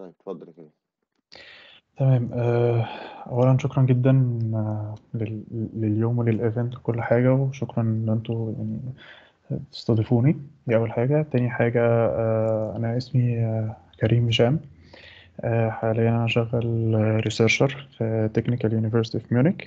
طيب اتفضل كده. تمام. أولا شكرا جدا لليوم وللإيفنت وكل حاجة، وشكرا إن أنتوا يعني تستضيفوني. دي أول حاجة. تاني حاجة، أنا اسمي كريم هشام. حاليا أنا شغال ريسيرشر في تكنيكال يونيفرسيتي في ميونخ.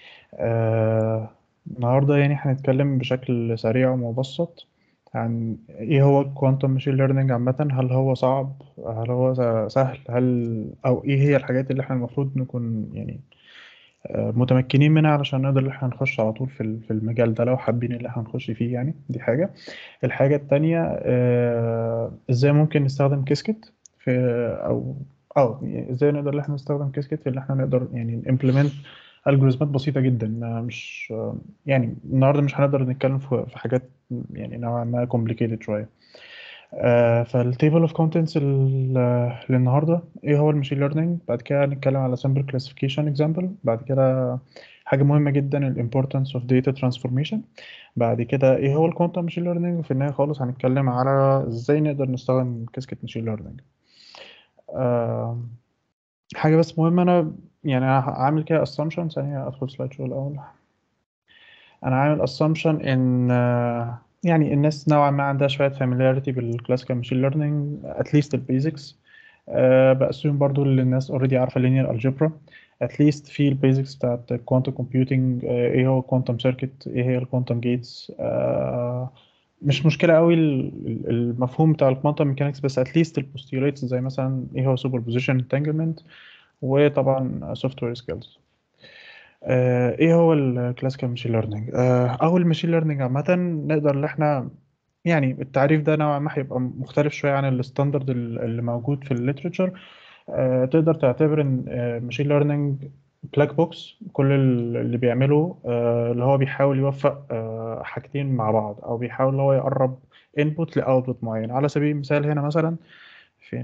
النهاردة يعني هنتكلم بشكل سريع ومبسط عن إيه هو الكوانتم ماشين ليرنينج عامة. هل هو صعب؟ هل هو سهل؟ أو إيه هي الحاجات اللي إحنا المفروض نكون يعني متمكنين منها علشان نقدر إن إحنا نخش على طول في المجال ده لو حابين اللي إحنا نخش فيه. يعني دي حاجة. الحاجة التانية، إزاي ممكن نستخدم كيسكت في أو يعني إزاي نقدر إن إحنا نستخدم كيسكت في اللي إحنا نقدر يعني نimplement الجوريزمات بسيطة جدا. مش يعني النهاردة مش هنقدر نتكلم في حاجات يعني نوعا ما complicated شوية. فالتيبل اوف كونتنتس للنهارده ايه هو الماشين ليرنينج، بعد كده هنتكلم على سامبل كلاسيفيكيشن اكزامبل، بعد كده حاجه مهمه جدا الامبورتنس اوف داتا ترانسفورميشن، بعد كده ايه هو الكوانتم ماشين ليرنينج، وفي النهايه خالص هنتكلم على ازاي نقدر نستخدم كاسكت ماشين ليرنينج. حاجه بس مهمه، انا يعني عامل كده اسامبشن ثانيه، ادخل سلايد شو الاول. انا عامل assumption ان يعني الناس نوعا ما عندها شويه familiarity بالكلاسيكال ماشين ليرنينج at least البيزكس. بأسيوم برضو اللي الناس already عارفه linear algebra at least في البيزكس بتاعت quantum computing. ايه هو quantum circuit، ايه هي الquantum gates. مش مشكله قوي المفهوم بتاع الكوانتم ميكانكس، بس at least البوستيوليتس زي مثلا ايه هو superposition entanglement، وطبعا software skills. ايه هو الكلاسيكال ماشين ليرنينج او الماشين ليرنينج عامه؟ نقدر ان احنا يعني التعريف ده نوعا ما هيبقى مختلف شويه عن الستاندرد اللي موجود في الليتريتشر. تقدر تعتبر ان ماشين ليرنينج بلاك بوكس، كل اللي بيعمله اللي هو بيحاول يوفق حاجتين مع بعض، او بيحاول اللي هو يقرب انبوت لاوتبوت معين. على سبيل المثال هنا مثلا فين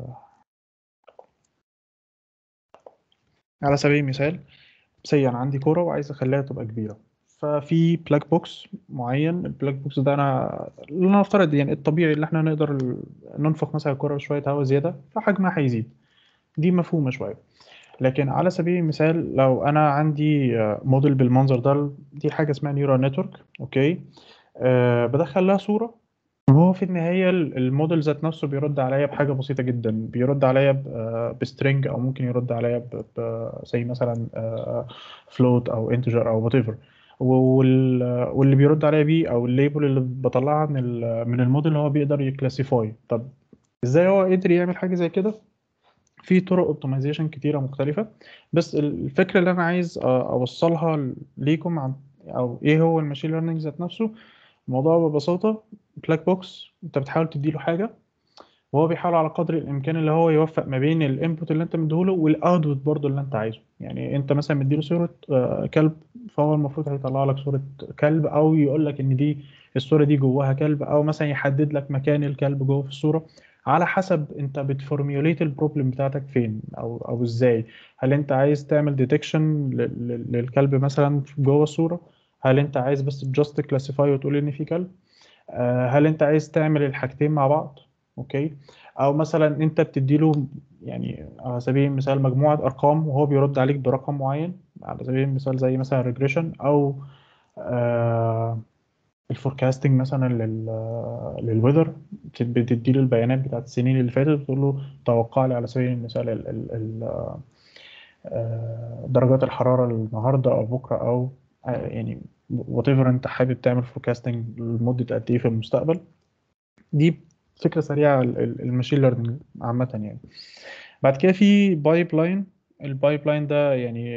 على سبيل المثال انا عندي كوره وعايز اخليها تبقى كبيره، ففي بلاك بوكس معين. البلاك بوكس ده انا لنفترض يعني الطبيعي اللي احنا نقدر ننفخ مثلا الكوره بشويه هواء زياده فحجمها هيزيد. دي مفهومه شويه. لكن على سبيل المثال لو انا عندي موديل بالمنظر ده، دي حاجه اسمها نيورال نتورك. اوكي. بدخل لها صوره، هو في النهاية الموديل ذات نفسه بيرد عليا بحاجة بسيطة جدا، بيرد عليا بسترينج، أو ممكن يرد عليا زي مثلا فلوت أو انتجر أو وات ايفر. واللي بيرد عليا بيه أو الليبل اللي بطلعها من الموديل هو بيقدر يكلاسيفاي. طب ازاي هو قدر يعمل حاجة زي كده؟ في طرق اوبتمايزيشن كتيرة مختلفة، بس الفكرة اللي أنا عايز أوصلها ليكم عن أو إيه هو الماشين ليرنينج ذات نفسه. الموضوع ببساطة بلاك بوكس، انت بتحاول تديله حاجة وهو بيحاول على قدر الامكان اللي هو يوفق ما بين الانبوت اللي انت مديهوله والاوتبوت برضه اللي انت عايزه. يعني انت مثلا مديله صورة كلب، فهو المفروض هيطلع لك صورة كلب، او يقول لك ان دي الصورة دي جواها كلب، او مثلا يحدد لك مكان الكلب جوه في الصورة، على حسب انت بتفورميوليت البروبلم بتاعتك فين او ازاي. هل انت عايز تعمل ديتكشن للكلب مثلا جوه الصورة؟ هل انت عايز بس جاست كلاسيفاي وتقول ان في كلب؟ هل انت عايز تعمل الحاجتين مع بعض؟ اوكي. او مثلا انت بتديله يعني على سبيل المثال مجموعة ارقام وهو بيرد عليك برقم معين، على سبيل المثال زي مثلا ريجريشن، او الفوركاستنج مثلا للويذر. بتديله البيانات بتاعت السنين اللي فاتت وتقول له توقع لي على سبيل المثال درجات الحرارة النهاردة او بكرة، او يعني وات ايفر انت حابب تعمل فوركاستنج لمدة قد ايه في المستقبل. دي فكرة سريعة الماشين ليرنينج عامة يعني. بعد كده في بايب لاين. البايب لاين ده يعني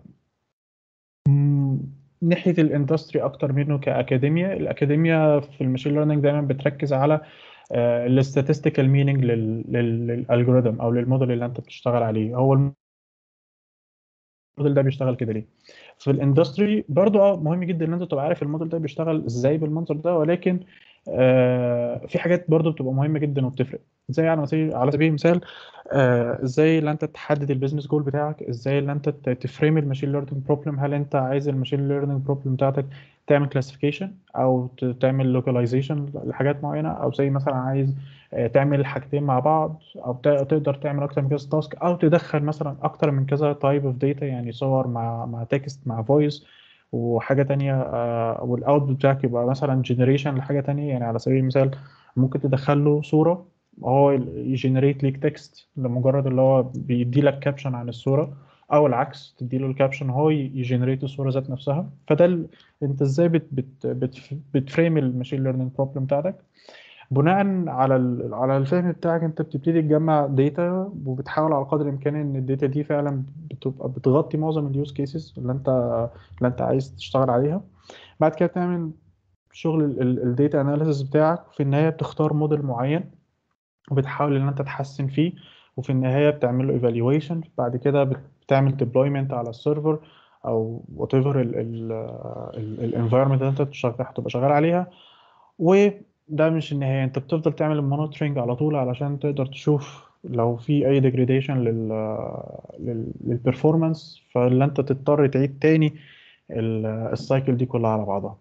ناحية الاندستري أكتر منه كأكاديميا. الأكاديميا في الماشين ليرنينج دايما بتركز على الاستاتستيكال مينينج للالجوريثم أو للموديل اللي أنت بتشتغل عليه. هو الموديل ده بيشتغل كده ليه؟ في الاندستري برضو مهم جدا ان انت تبقى عارف الموديل ده بيشتغل ازاي بالمنظر ده، ولكن في حاجات برضو بتبقى مهمه جدا وبتفرق، زي على سبيل المثال ازاي اللي انت تحدد البيزنس جول بتاعك، ازاي اللي انت تفريم الماشين ليرنينج بروبلم. هل انت عايز الماشين ليرنينج بروبلم بتاعتك تعمل كلاسيفيكيشن او تعمل لوكاليزيشن لحاجات معينه، او زي مثلا عايز تعمل حاجتين مع بعض، او تقدر تعمل اكتر من كذا تاسك، او تدخل مثلا اكتر من كذا تايب اوف داتا، يعني صور مع تكست مع فويس وحاجه تانية، والاوتبوت بتاعك يبقى مثلا جنريشن لحاجه تانية. يعني على سبيل المثال ممكن تدخل له صوره وهو يجنريت ليك تكست لمجرد اللي هو بيدي لك كابشن عن الصوره، او العكس تدي له الكابشن وهو يجنريت الصوره ذات نفسها. انت ازاي بتفريم الماشين ليرنينج بروبلم بتاعتك بناء على الفهم بتاعك. انت بتبتدي تجمع داتا وبتحاول على قدر الامكان ان الداتا دي فعلا بتبقى بتغطي معظم اليوز كيسز اللي انت عايز تشتغل عليها. بعد كده تعمل شغل الداتا اناليسيس بتاعك، في النهايه بتختار موديل معين وبتحاول ان انت تحسن فيه، وفي النهايه بتعمل له ايفالويشن. بعد كده بتعمل ديبلويمنت على السيرفر او وات ايفر الانفايرمنت اللي انت هتبقى شغال عليها. وده مش النهاية، انت بتفضل تعمل المونيتورنج على طول علشان تقدر تشوف لو في اي ديجريديشن للبرفورمانس، فاللي انت تضطر تعيد تاني السايكل دي كلها على بعضها.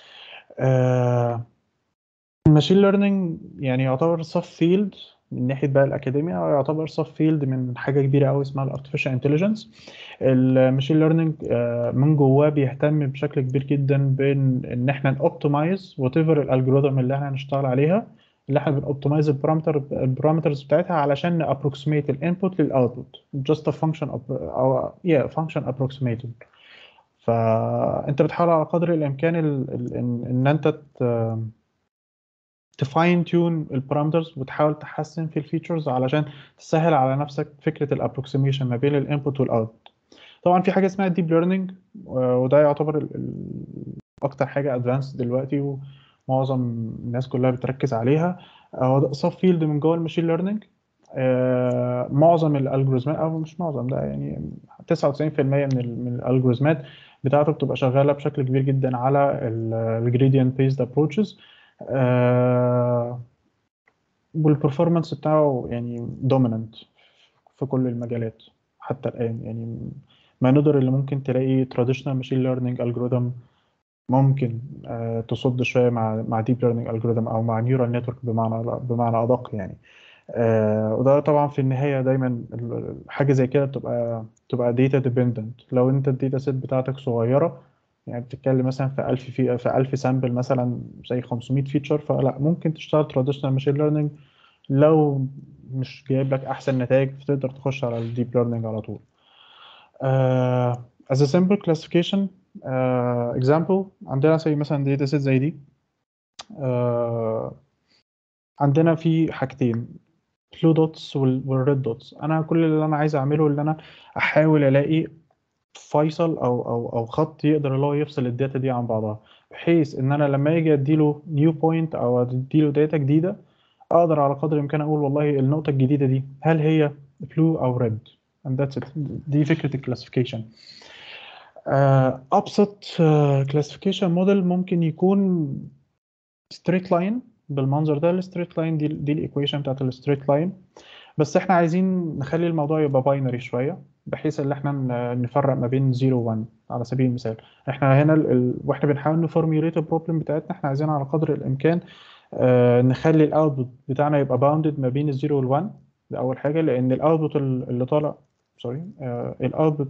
الماشين ليرنينج يعني يعتبر سب فيلد من ناحيه بقى الاكاديميا، او يعتبر سب فيلد من حاجه كبيره قوي اسمها الارتفيشال انتليجنس. الماشين ليرنينج من جواه بيهتم بشكل كبير جدا بان ان احنا نوبتمايز وات ايفر الالجوريثم اللي احنا هنشتغل عليها، اللي احنا بنوبتمايز البارامترز بتاعتها علشان نابروكسيميت الانبوت للاوتبوت، جاست ا فانكشن او فانكشن ابروكسيميتد. فانت بتحاول على قدر الامكان ان انت تفاين تيون البارامترز وتحاول تحسن في الفيتشرز علشان تسهل على نفسك فكره الابروكسيميشن ما بين الانبوت والاوتبوت. طبعا في حاجه اسمها الديب ليرنينج، وده يعتبر اكتر حاجه ادفانس دلوقتي ومعظم الناس كلها بتركز عليها. هو ده سب فيلد من جوه الماشين ليرنينج. معظم الالجوريزمات، او مش معظم، ده يعني 99% من الالجوريزمات بتاعته بتبقى شغاله بشكل كبير جدا على الجريدينت بيزد ابروتشز، والبرفورمانس بتاعه يعني دوميننت في كل المجالات حتى الآن. يعني ما نقدر اللي ممكن تلاقي traditional machine learning algorithm ممكن تصد شوية مع deep learning algorithm أو مع neural network بمعنى أدق يعني. وده طبعا في النهاية دايما حاجة زي كده بتبقى data dependent. لو انت الداتا سيت بتاعتك صغيرة، يعني بتتكلم مثلا في 1000 سامبل مثلا زي 500 فيتشر، فلا ممكن تشتغل traditional machine learning. لو مش جايب لك احسن نتائج فتقدر تخش على الديب ليرنينج على طول. as a simple classification example، عندنا زي مثلا داتا سيت زي دي. عندنا في حاجتين، بلو دوتس والريد دوتس. انا كل اللي انا عايز اعمله ان انا احاول الاقي فيصل او خط يقدر اللي هو يفصل الداتا دي عن بعضها، بحيث ان انا لما اجي اديله نيو بوينت او اديله داتا جديده اقدر على قدر الامكان اقول والله النقطه الجديده دي هل هي بلو او ريد. and that's it. دي فكره الكلاسيفيكيشن. ابسط كلاسيفيكيشن موديل ممكن يكون ستريت لاين بالمنظر ده. الستريت لاين دي الايكويشن بتاعت الستريت لاين، بس احنا عايزين نخلي الموضوع يبقى باينري شويه، بحيث ان احنا نفرق ما بين 0 و 1. على سبيل المثال احنا هنا واحنا بنحاول نفورميوليت البروبلم بتاعتنا، احنا عايزين على قدر الامكان نخلي الاوتبوت بتاعنا يبقى باوندد ما بين الزيرو والوان. ده اول حاجه، لان الاوتبوت اللي طالع، سوري، الاوتبوت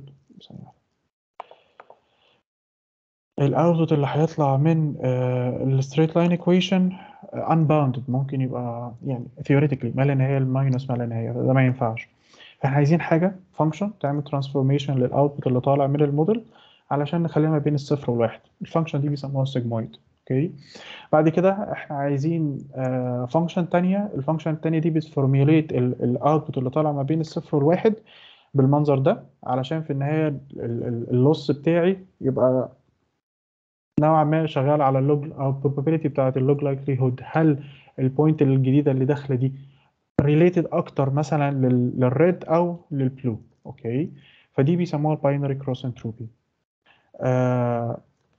الاوتبوت اللي هيطلع من الستريت لاين ايكويشن unbounded، ممكن يبقى يعني theoretically ما لا نهايه الماينس ما لا نهايه، ده ما ينفعش. فاحنا عايزين حاجه فانكشن تعمل ترانسفورميشن للاوتبوت اللي طالع من الموديل علشان نخليها ما بين الصفر والواحد. الفانكشن دي بيسموها سيجمويد. اوكي. بعد كده احنا عايزين فانكشن تانية. الفانكشن التانية دي بتفورميوليت الاوتبوت اللي طالع ما بين الصفر والواحد بالمنظر ده، علشان في النهاية اللوس بتاعي يبقى نوعا ما شغال على اللوج او probability بتاعت اللوج لايكليهود. هل البوينت الجديدة اللي داخلة دي ريليتد اكتر مثلا للريد او للبلو. اوكي. فدي بيسموها الباينري كروس انتروبي.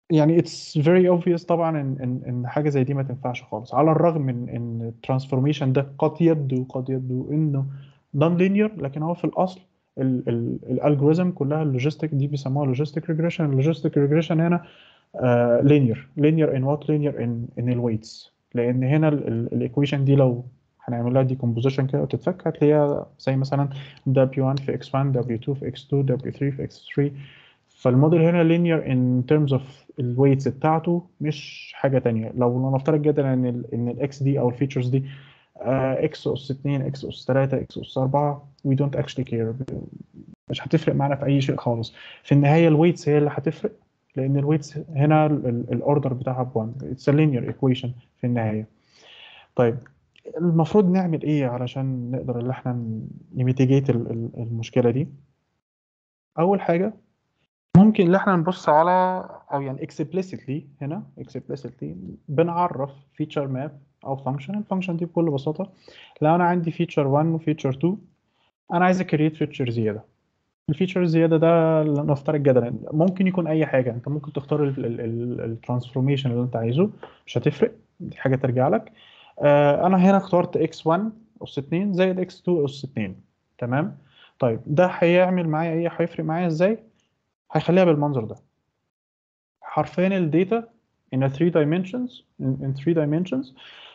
يعني it's very obvious طبعا ان حاجه زي دي ما تنفعش خالص، على الرغم من ان الترانسفورميشن ده قد يبدو انه نون لينير، لكن هو في الاصل الالجوريزم كلها اللوجيستيك دي بيسموها لوجيستيك ريجريشن. اللوجيستيك ريجريشن هنا لينير ان وات لينير ان الويتس، لان هنا الايكويشن دي لو هنعمل لها ديكومبوزيشن كده وتتفك هتلاقيها زي مثلا W1 في X1 W2 في X2 W3 في X3. فالموديل هنا linear in terms of الويتس بتاعته، مش حاجة تانية. لو نفترض جدا ان الاكس دي او الفيتشرز دي اكس اس 2 اكس اس 3 اكس اس 4، we don't actually care، مش هتفرق معانا في اي شيء خالص. في النهاية الويتس هي اللي هتفرق، لان الويتس هنا الاوردر بتاعها ب 1. it's a linear equation في النهاية. طيب المفروض نعمل ايه علشان نقدر ان احنا نميتيجيت المشكلة دي؟ اول حاجة ممكن ان احنا نبص على، او يعني explicitly هنا explicitly بنعرف feature map او function. الفانكشن دي بكل بساطة لو انا عندي feature 1 و feature 2، انا عايز create feature زيادة. الفيتشر الزيادة ده نفترض جدلا ممكن يكون اي حاجة، انت ممكن تختار الترانسفورميشن اللي انت عايزه، مش هتفرق، دي حاجة ترجع لك. انا هنا اخترت x1 اس 2 زائد x2 اس 2. تمام. طيب ده هيعمل معايا ايه؟ هيفرق معايا ازاي؟ هيخليها بالمنظر ده، حرفيا الداتا in a 3 dimensions in 3 dimensions.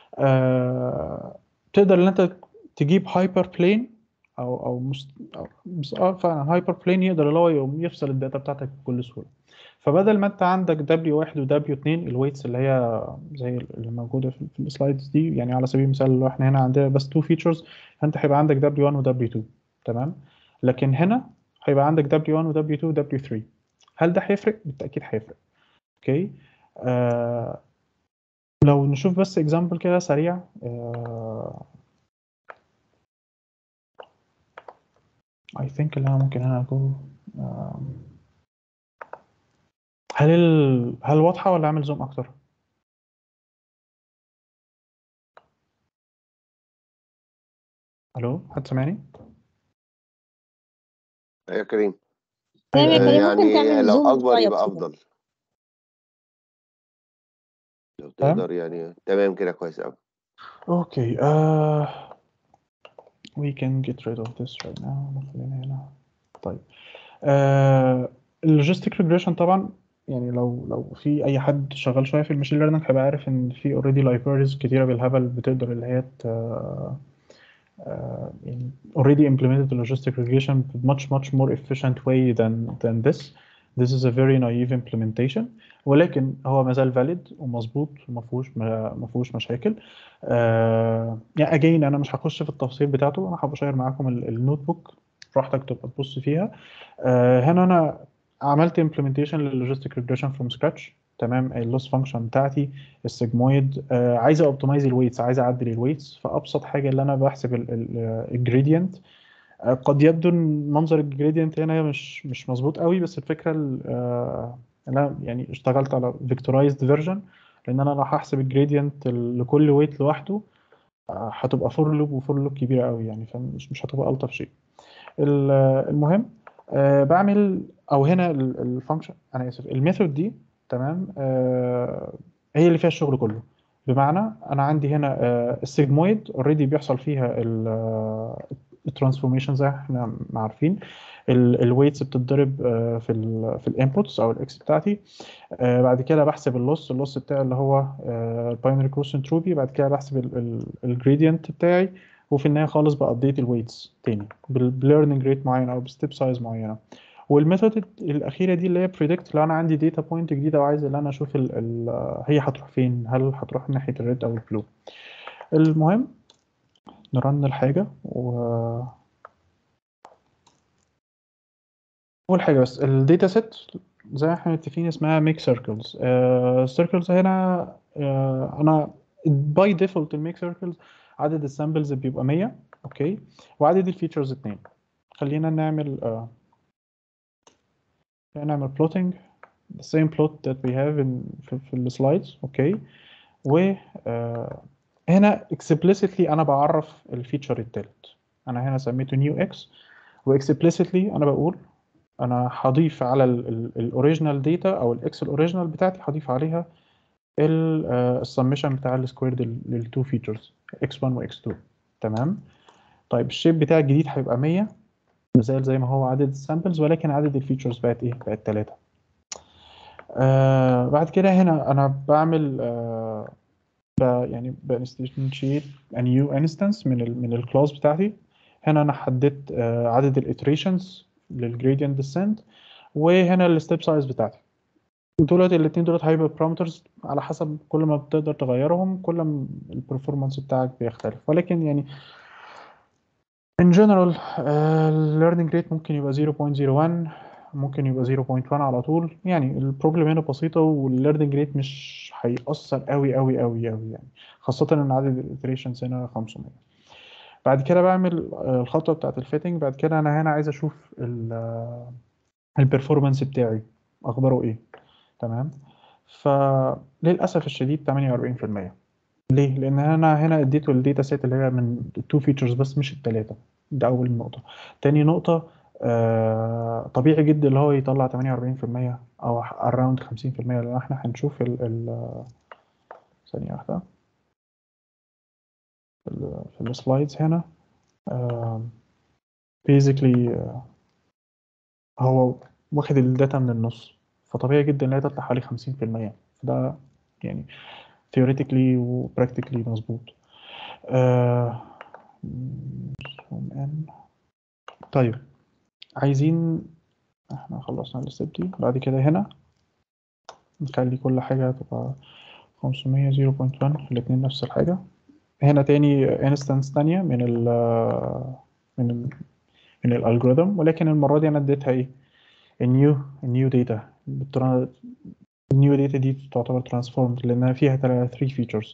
تقدر ان انت تجيب هايبر بلين او فعلا هايبر بلين يقدر اللي هو يقوم يفصل الداتا بتاعتك بكل سهوله. فبدل ما انت عندك W1 و W2 الويتس اللي هي زي اللي موجوده في السلايدز دي، يعني على سبيل المثال لو احنا هنا عندنا بس 2 فيتشرز، فانت هيبقى عندك W1 و W2. تمام. لكن هنا هيبقى عندك W1 و W2 و W3. هل ده هيفرق؟ بالتاكيد هيفرق. اوكي. لو نشوف بس اكزامبل كده سريع. I think اللي انا ممكن هنا اقول هل واضحة ولا اعمل زوم اكتر؟ الو، حد سامعني؟ يا كريم، تمام يا ايوه كريم، ممكن يعني تعمل لو زوم أكبر شوية يبقى بسيطة. أفضل، لو تمام. تقدر يعني. تمام كده كويس أوي. اوكي. we can get rid of this right now. خلينا هنا. طيب اللوجيستيك ريجريشن طبعا، يعني لو في اي حد شغال شويه في الماشين ليرنينج هيبقى عارف ان في اوريدي لايبريز كتيره بالهبل بتقدر اللي هي يعني already implemented the logistic regression much more efficient way than this. This is a very naive implementation، ولكن هو ما زال valid ومظبوط وما فيهوش مشاكل. يعني again انا مش هخش في التفاصيل بتاعته، انا حابب اشير معاكم النوت بوك براحتك تبقى تبص فيها. هنا انا عملت implementation للlogistic regression from scratch. تمام. اللوس فانكشن بتاعتي السيجمويد، عايز اوبتمايز الويتس، عايز اعدل الويتس. فابسط حاجه اللي انا بحسب الجريدينت. قد يبدو ان منظر الجريدينت هنا مش مظبوط قوي، بس الفكره انا يعني اشتغلت على فيكتورايزد فيرجن، لان انا راح احسب الجريدينت لكل ويت لوحده. هتبقى فور لوب وفور لوب كبيره قوي يعني، فمش هتبقى الطف شيء. المهم بعمل، او هنا الفانكشن انا اسف الميثود دي. تمام. هي اللي فيها الشغل كله. بمعنى انا عندي هنا السيجمويد اوريدي بيحصل فيها الترانسفورميشن زي احنا ما عارفين. الويتس بتتضرب في الانبوتس او الاكس بتاعتي. بعد كده بحسب اللوس بتاعي اللي هو الباينري كروس انتروبي. بعد كده بحسب الجريدينت بتاعي، وفي النهايه خالص بابديت الويتس تاني بليرنينج ريت معين او بستيب سايز معينه. والميثود الاخيره دي اللي هي بريدكت، لو انا عندي داتا بوينت جديده وعايز ان انا اشوف هي هتروح فين، هل هتروح ناحيه الريد او البلو. المهم نرن الحاجه اول حاجه بس الداتا سيت زي ما احنا متفقين اسمها ميك سيركلز. السيركلز هنا انا باي ديفولت الميك سيركلز عدد السامبلز بيبقى 100. اوكي. وعدد الفيتشرز 2. خلينا نعمل بلوتنج the same plot that we have في السلايدز. اوكي. و هنا explicitly انا بعرف الفيتشر التالت. انا هنا سميته new x، و explicitly انا بقول انا هضيف على الاوريجينال داتا او الاكسل اوريجينال بتاعتي، هضيف عليها السمشن بتاع السكويرد للتو فيتشرز x1 و x2. تمام. طيب الشيب بتاع الجديد هيبقى 100 زي ما هو عدد السامبلز، ولكن عدد الفيتشرز بقت ايه؟ بقت 3. بعد كده هنا انا بعمل يعني بانستنشيت a new instance من الكلاس بتاعتي. هنا انا حددت عدد الاتريشنز للجريدينت ديسنت، وهنا الستيب سايز بتاعتي. دولت الاثنين دولت هيبقى بارامترز، على حسب كل ما بتقدر تغيرهم كل ما البرفورمانس بتاعك بيختلف. ولكن يعني in general learning rate ممكن يبقى 0.01، ممكن يبقى 0.1 على طول. يعني البروبلم هنا بسيطة، والlearning rate مش هيأثر قوي قوي قوي قوي يعني، خاصة ان عدد الاتريشنز هنا 500. بعد كده بعمل الخطوة بتاعت الفيتنج. بعد كده انا هنا عايز اشوف البرفورمانس بتاعي اخباره ايه. تمام. فللاسف الشديد 48%. ليه؟ لان انا هنا اديته الداتا سيت اللي هي من التو فيتشرز بس مش الثلاثه. ده اول نقطه. تاني نقطه، طبيعي جدا اللي هو يطلع 48% او اراوند 50%، لان احنا هنشوف ثانيه واحده في السلايدز هنا. بيزيكلي هو واخد الداتا من النص، فطبيعي جدا ان هي تطلع حوالي 50%. فده يعني theoretically و practically مظبوط. آه، zoom in. طيب عايزين، احنا خلصنا الستيب دي. بعد كده هنا نخلي كل حاجة تبقى 500 0.1، الاتنين نفس الحاجة. هنا تاني انستنس تانية من ال من الالجوريثم، ولكن المرة دي انا اديتها ايه؟ النيو داتا. النيو داتا دي تعتبر ترانسفورمد لانها فيها 3 فيتشرز.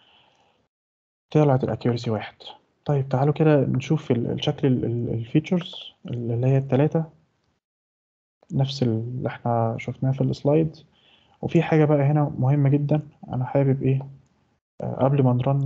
طلعت الاكيورسي 1. طيب تعالوا كده نشوف الشكل الفيتشرز اللي هي الثلاثة، نفس اللي احنا شفناه في السلايد. وفي حاجة بقى هنا مهمة جدا، أنا حابب إيه قبل ما نرن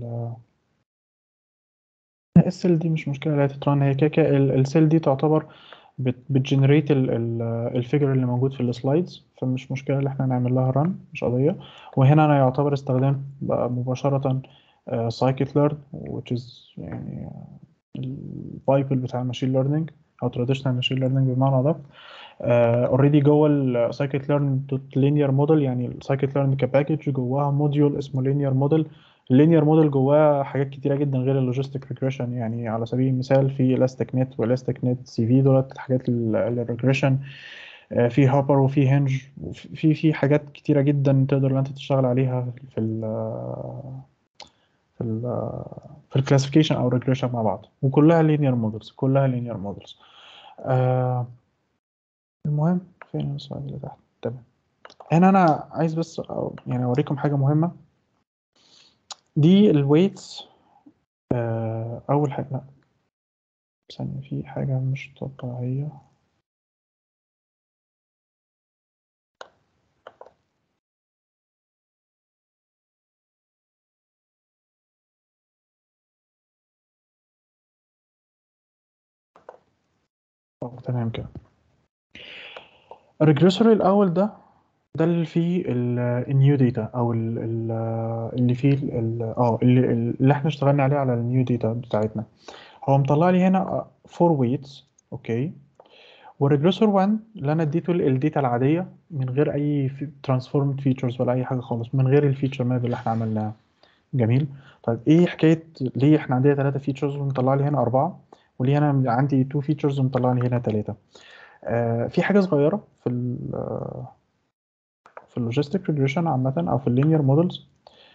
السيل دي. مش مشكلة لا تترن، هي كده السيل دي تعتبر بتجنريت الفيجر اللي موجود في السلايدز، فمش مشكلة اللي احنا نعمل لها رن، مش قضية. وهنا أنا يعتبر استخدمت بقى مباشرة scikit-learn which is يعني البايبل بتاع الماشين ليرنينج أو traditional ماشين ليرنينج بمعنى أدق. اوريدي جوه السايكت ليرن دوت لينير موديل، يعني السايكت ليرن كباكج جواها موديول اسمه لينير موديل. اللينير موديل جواه حاجات كتيره جدا غير اللوجيستيك ريجريشن. يعني على سبيل المثال في الاستيك نت والاستيك نت سي في، دولت حاجات الريجريشن. في هوبر وفي هنج، في حاجات كتيره جدا تقدر ان انت تشتغل عليها في ال في الكلاسيفيكيشن او الريجريشن مع بعض، وكلها لينير موديلز، كلها لينير موديلز. المهم فين السؤال اللي تحت؟ تمام. هنا انا عايز بس يعني اوريكم حاجه مهمه. دي الويتس. اول حاجه، لا ثانيه، في حاجه مش طبيعيه. تمام كده. الريجريسور الاول ده اللي فيه النيو داتا، او اللي فيه اللي احنا اشتغلنا عليه على النيو داتا بتاعتنا. هو مطلع لي هنا 4 ويتس. اوكي. والريجريسور 1 اللي انا اديته الداتا العاديه من غير اي ترانسفورمد فيتشرز ولا اي حاجه خالص، من غير الفيتشر ماب اللي احنا عملناها. جميل. طيب ايه حكايه ليه احنا عندنا 3 فيتشرز ومطلع لي هنا 4، وليه انا عندي 2 فيتشرز ومطلع لي هنا 3؟ في حاجه صغيره في اللوجيستيك ريجريشن عامه او في اللينير مودلز.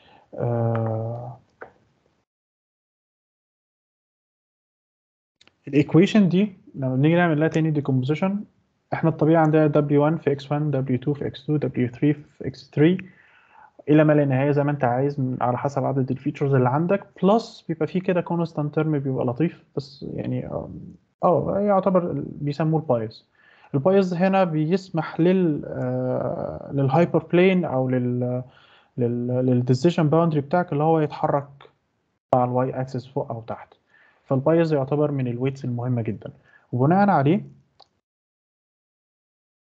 الايكويشن دي لما بنيجي نعمل لها تاني ديكومبوزيشن، احنا الطبيعي عندنا W1 في X1، W2 في X2، W3 في X3 الى ما لا نهايه زي ما انت عايز، على حسب عدد الفيتشرز اللي عندك. بلس بيبقى فيه كده كونستانت تيرم بيبقى لطيف، بس يعني يعتبر بيسموه البايز. البايز هنا بيسمح للهايبر بلين او للديسيشن باوندري بتاعك اللي هو يتحرك على الواي اكسس فوق او تحت. فالبايز يعتبر من الويتس المهمه جدا، وبناء عليه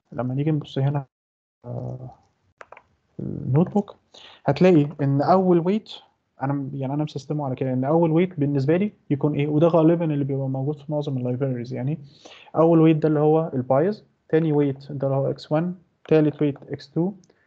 لما نيجي نبص هنا في النوت بوك هتلاقي ان اول ويت، انا مسستمه على كده ان اول ويت بالنسبه لي يكون ايه، وده غالبا اللي بيبقى موجود في معظم اللايبريز يعني. اول ويت ده اللي هو البايز، تاني ويت ده اللي هو x1، تالت ويت x2،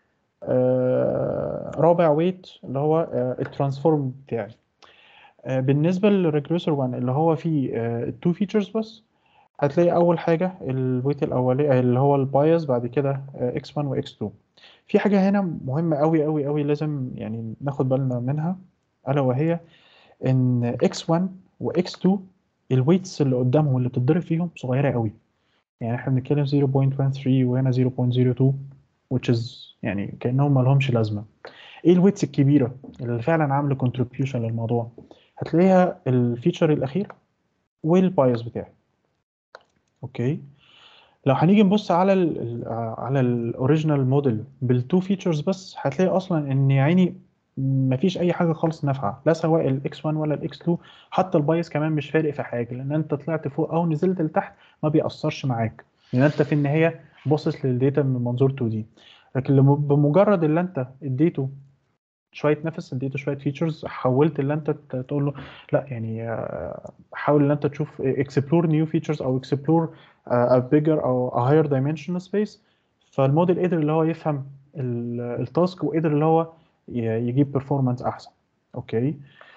رابع ويت اللي هو الترانسفورم بتاعي. بالنسبه للريجريسور 1 اللي هو فيه التو فيتشرز بس، هتلاقي اول حاجه الويت الاولي اللي هو البايز، بعد كده x1 و x2. في حاجه هنا مهمه قوي قوي قوي لازم يعني ناخد بالنا منها، الا وهي ان x1 و x2 الويتس اللي قدامهم اللي بتتضرب فيهم صغيره قوي. يعني احنا بنتكلم 0.13 وهنا 0.02 which is يعني كانهم ما لهمش لازمه. ايه الويتس الكبيره اللي فعلا عامله كونتريبيوشن للموضوع؟ هتلاقيها الفيتشر الاخير والبايس بتاعي. اوكي، لو هنيجي نبص على على الاوريجينال موديل بالتو فيتشرز بس، هتلاقي اصلا ان يا عيني مفيش اي حاجه خالص نافعه، لا سواء الاكس 1 ولا الاكس 2. حتى البايس كمان مش فارق في حاجه، لان انت طلعت فوق او نزلت لتحت ما بيأثرش معاك، لان انت في النهايه باصص للداتا من منظور 2 دي. لكن بمجرد اللي انت اديته شويه نفس، اديته شويه فيتشرز، حاولت اللي انت تقول له لا يعني حاول ان انت تشوف اكسبلور نيو فيتشرز او اكسبلور a bigger او a higher dimensional space، فالموديل قدر اللي هو يفهم التاسك وقدر اللي هو يجيب performance احسن. اوكي،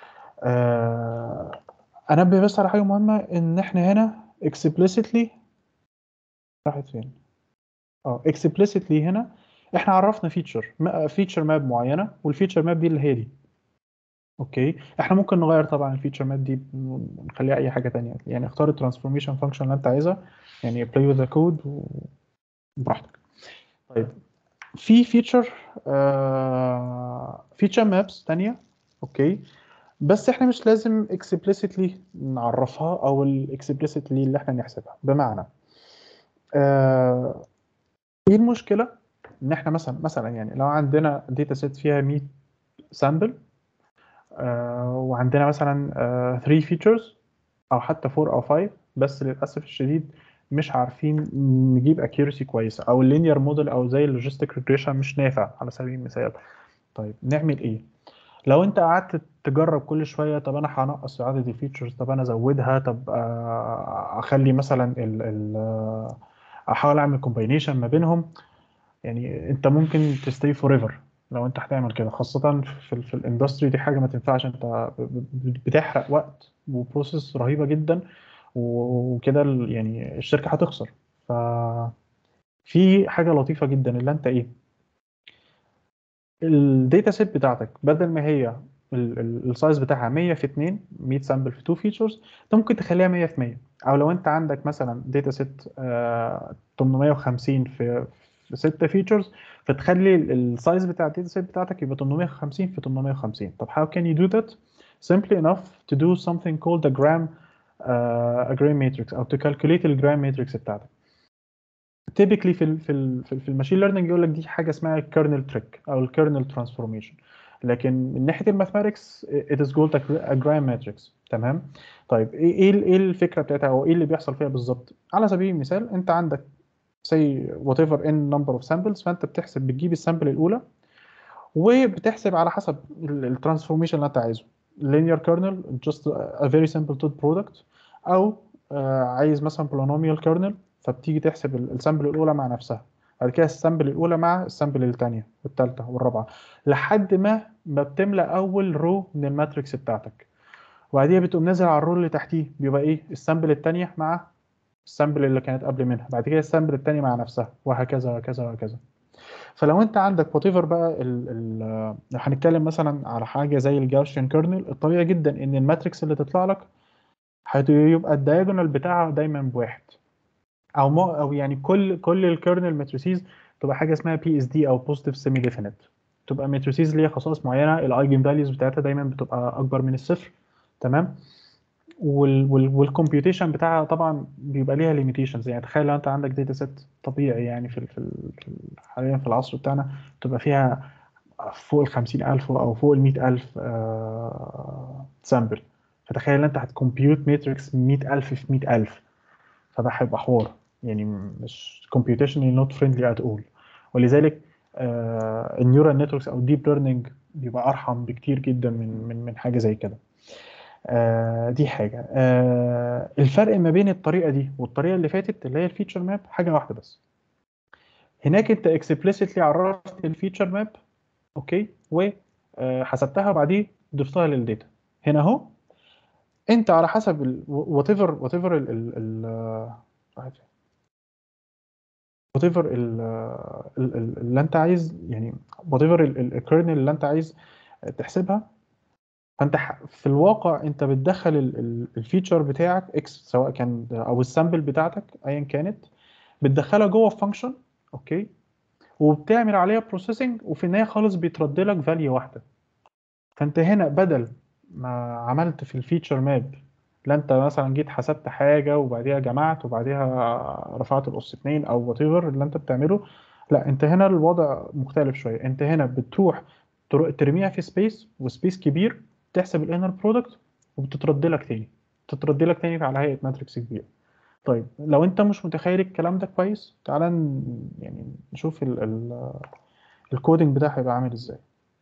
انبه بس على حاجه مهمه، ان احنا هنا explicitly راحت فين؟ explicitly هنا احنا عرفنا فيتشر ماب معينه، والفيتشر ماب دي اللي هي دي. اوكي، احنا ممكن نغير طبعا الفيتشر ماب دي نخليها اي حاجه تانية، يعني اختار الترانسفورميشن فانكشن اللي انت عايزها، يعني play with the code وبراحتك. طيب، في فيتشر مابس تانية. اوكي، بس احنا مش لازم explicitly نعرفها او explicitly اللي احنا نحسبها. بمعنى ايه المشكله ان احنا مثلا يعني لو عندنا داتا سيت فيها 100 سامبل، وعندنا مثلا 3 فيتشرز او حتى 4 او 5، بس للاسف الشديد مش عارفين نجيب اكيورسي كويسه، او اللينير موديل او زي اللوجيستيك ريجريشن مش نافع على سبيل المثال. طيب نعمل ايه؟ لو انت قعدت تجرب كل شويه، طب انا هنقص عدد الفيتشرز، طب انا ازودها، طب اخلي مثلا احاول اعمل كومباينيشن ما بينهم، يعني انت ممكن تستي فور ايفر لو انت هتعمل كده، خاصة في الاندستري دي حاجة ما تنفعش. انت بتحرق وقت وبروسيس رهيبة جدا، وكده يعني الشركة هتخسر. ففي حاجة لطيفة جدا اللي انت ايه، الداتا سيت بتاعتك بدل ما هي السايز بتاعها 100 في 2، 100 سامبل في 2 فيتشرز، انت ممكن تخليها 100 في 100. او لو انت عندك مثلا داتا سيت 850 في 6 فيتشرز، فتخلي السايز بتاع الداتا سيت بتاعتك يبقى 850 في 850. طب how can you do that? Simply enough to do something called a gram matrix، او to calculate الجرام ماتريكس بتاعتك. تيبيكلي في الماشين ليرنينج يقول لك دي حاجه اسمها الكيرنل تريك او الكيرنل ترانسفورميشن، لكن من ناحيه الماثماتكس it is called a gram matrix. تمام. طيب ايه الفكره بتاعتها، او ايه اللي بيحصل فيها بالظبط؟ على سبيل المثال انت عندك say whatever n number of samples، فانت بتجيب السامبل الاولى وبتحسب على حسب الترانسفورميشن اللي انت عايزه، linear kernel just a very simple dot product، او عايز مثلا polynomial kernel، فبتيجي تحسب السامبل الاولى مع نفسها، بعد كده السامبل الاولى مع السامبل الثانيه والثالثه والرابعه، لحد ما بتملى اول رو من الماتريكس بتاعتك، وبعديها بتقوم نازل على الرو اللي تحتيه، بيبقى ايه السامبل الثانيه مع السامبل اللي كانت قبل منها، بعد كده السامبل الثاني مع نفسها، وهكذا وهكذا وهكذا. فلو انت عندك وات ايفر بقى لو هنتكلم مثلا على حاجه زي الجاوسيان كيرنل، الطبيعي جدا ان الماتريكس اللي تطلع لك هيبقى الدايجونال بتاعها دايما بواحد، او يعني كل الكيرنل ماتريسيز تبقى حاجه اسمها بي اس دي او بوزيتيف سيمي ديفينيت، تبقى ماتريسيز ليها خصائص معينه، الايجن فاليوز بتاعتها دايما بتبقى اكبر من الصفر. تمام. والكمبيوتيشن بتاعها طبعا بيبقى ليها ليميتيشنز، يعني تخيل لو انت عندك داتا سيت طبيعي يعني حاليا في العصر بتاعنا تبقى فيها فوق ال 50,000 او فوق ال 100,000 سامبل، فتخيل انت هتكمبيوت ماتريكس 100,000 في 100,000، فده هيبقى حوار يعني مش computationally not friendly at all. ولذلك النيورال نتوركس او الديب ليرنينج بيبقى ارحم بكتير جدا من حاجه زي كده. دي حاجه. الفرق ما بين الطريقه دي والطريقه اللي فاتت اللي هي الفيتشر ماب حاجه واحده بس. هناك انت explicitly عرفت الفيتشر ماب، اوكي، وحسبتها وبعدين ضفتها للداتا. هنا اهو انت على حسب وات ايفر اللي انت عايز، يعني وات ايفر الكيرنل اللي انت عايز تحسبها. فانت في الواقع انت بتدخل الفيتشر بتاعك اكس، سواء كان او السامبل بتاعتك ايا كانت، بتدخلها جوه فانكشن، اوكي، وبتعمل عليها بروسيسنج، وفي النهايه خالص بيترد لك فاليو واحده. فانت هنا بدل ما عملت في الفيتشر ماب، لا انت مثلا جيت حسبت حاجه وبعديها جمعت وبعديها رفعت الاس 2 او وات ايفر اللي انت بتعمله، لا انت هنا الوضع مختلف شويه. انت هنا بتروح ترميها في سبيس، وسبيس كبير، تحسب الانر برودكت، وبتترد لك تاني، تترد لك تاني على هيئه ماتريكس كبيره. طيب لو انت مش متخيل الكلام ده كويس، تعالى يعني نشوف الكودينج بتاعها هيبقى عامل ازاي.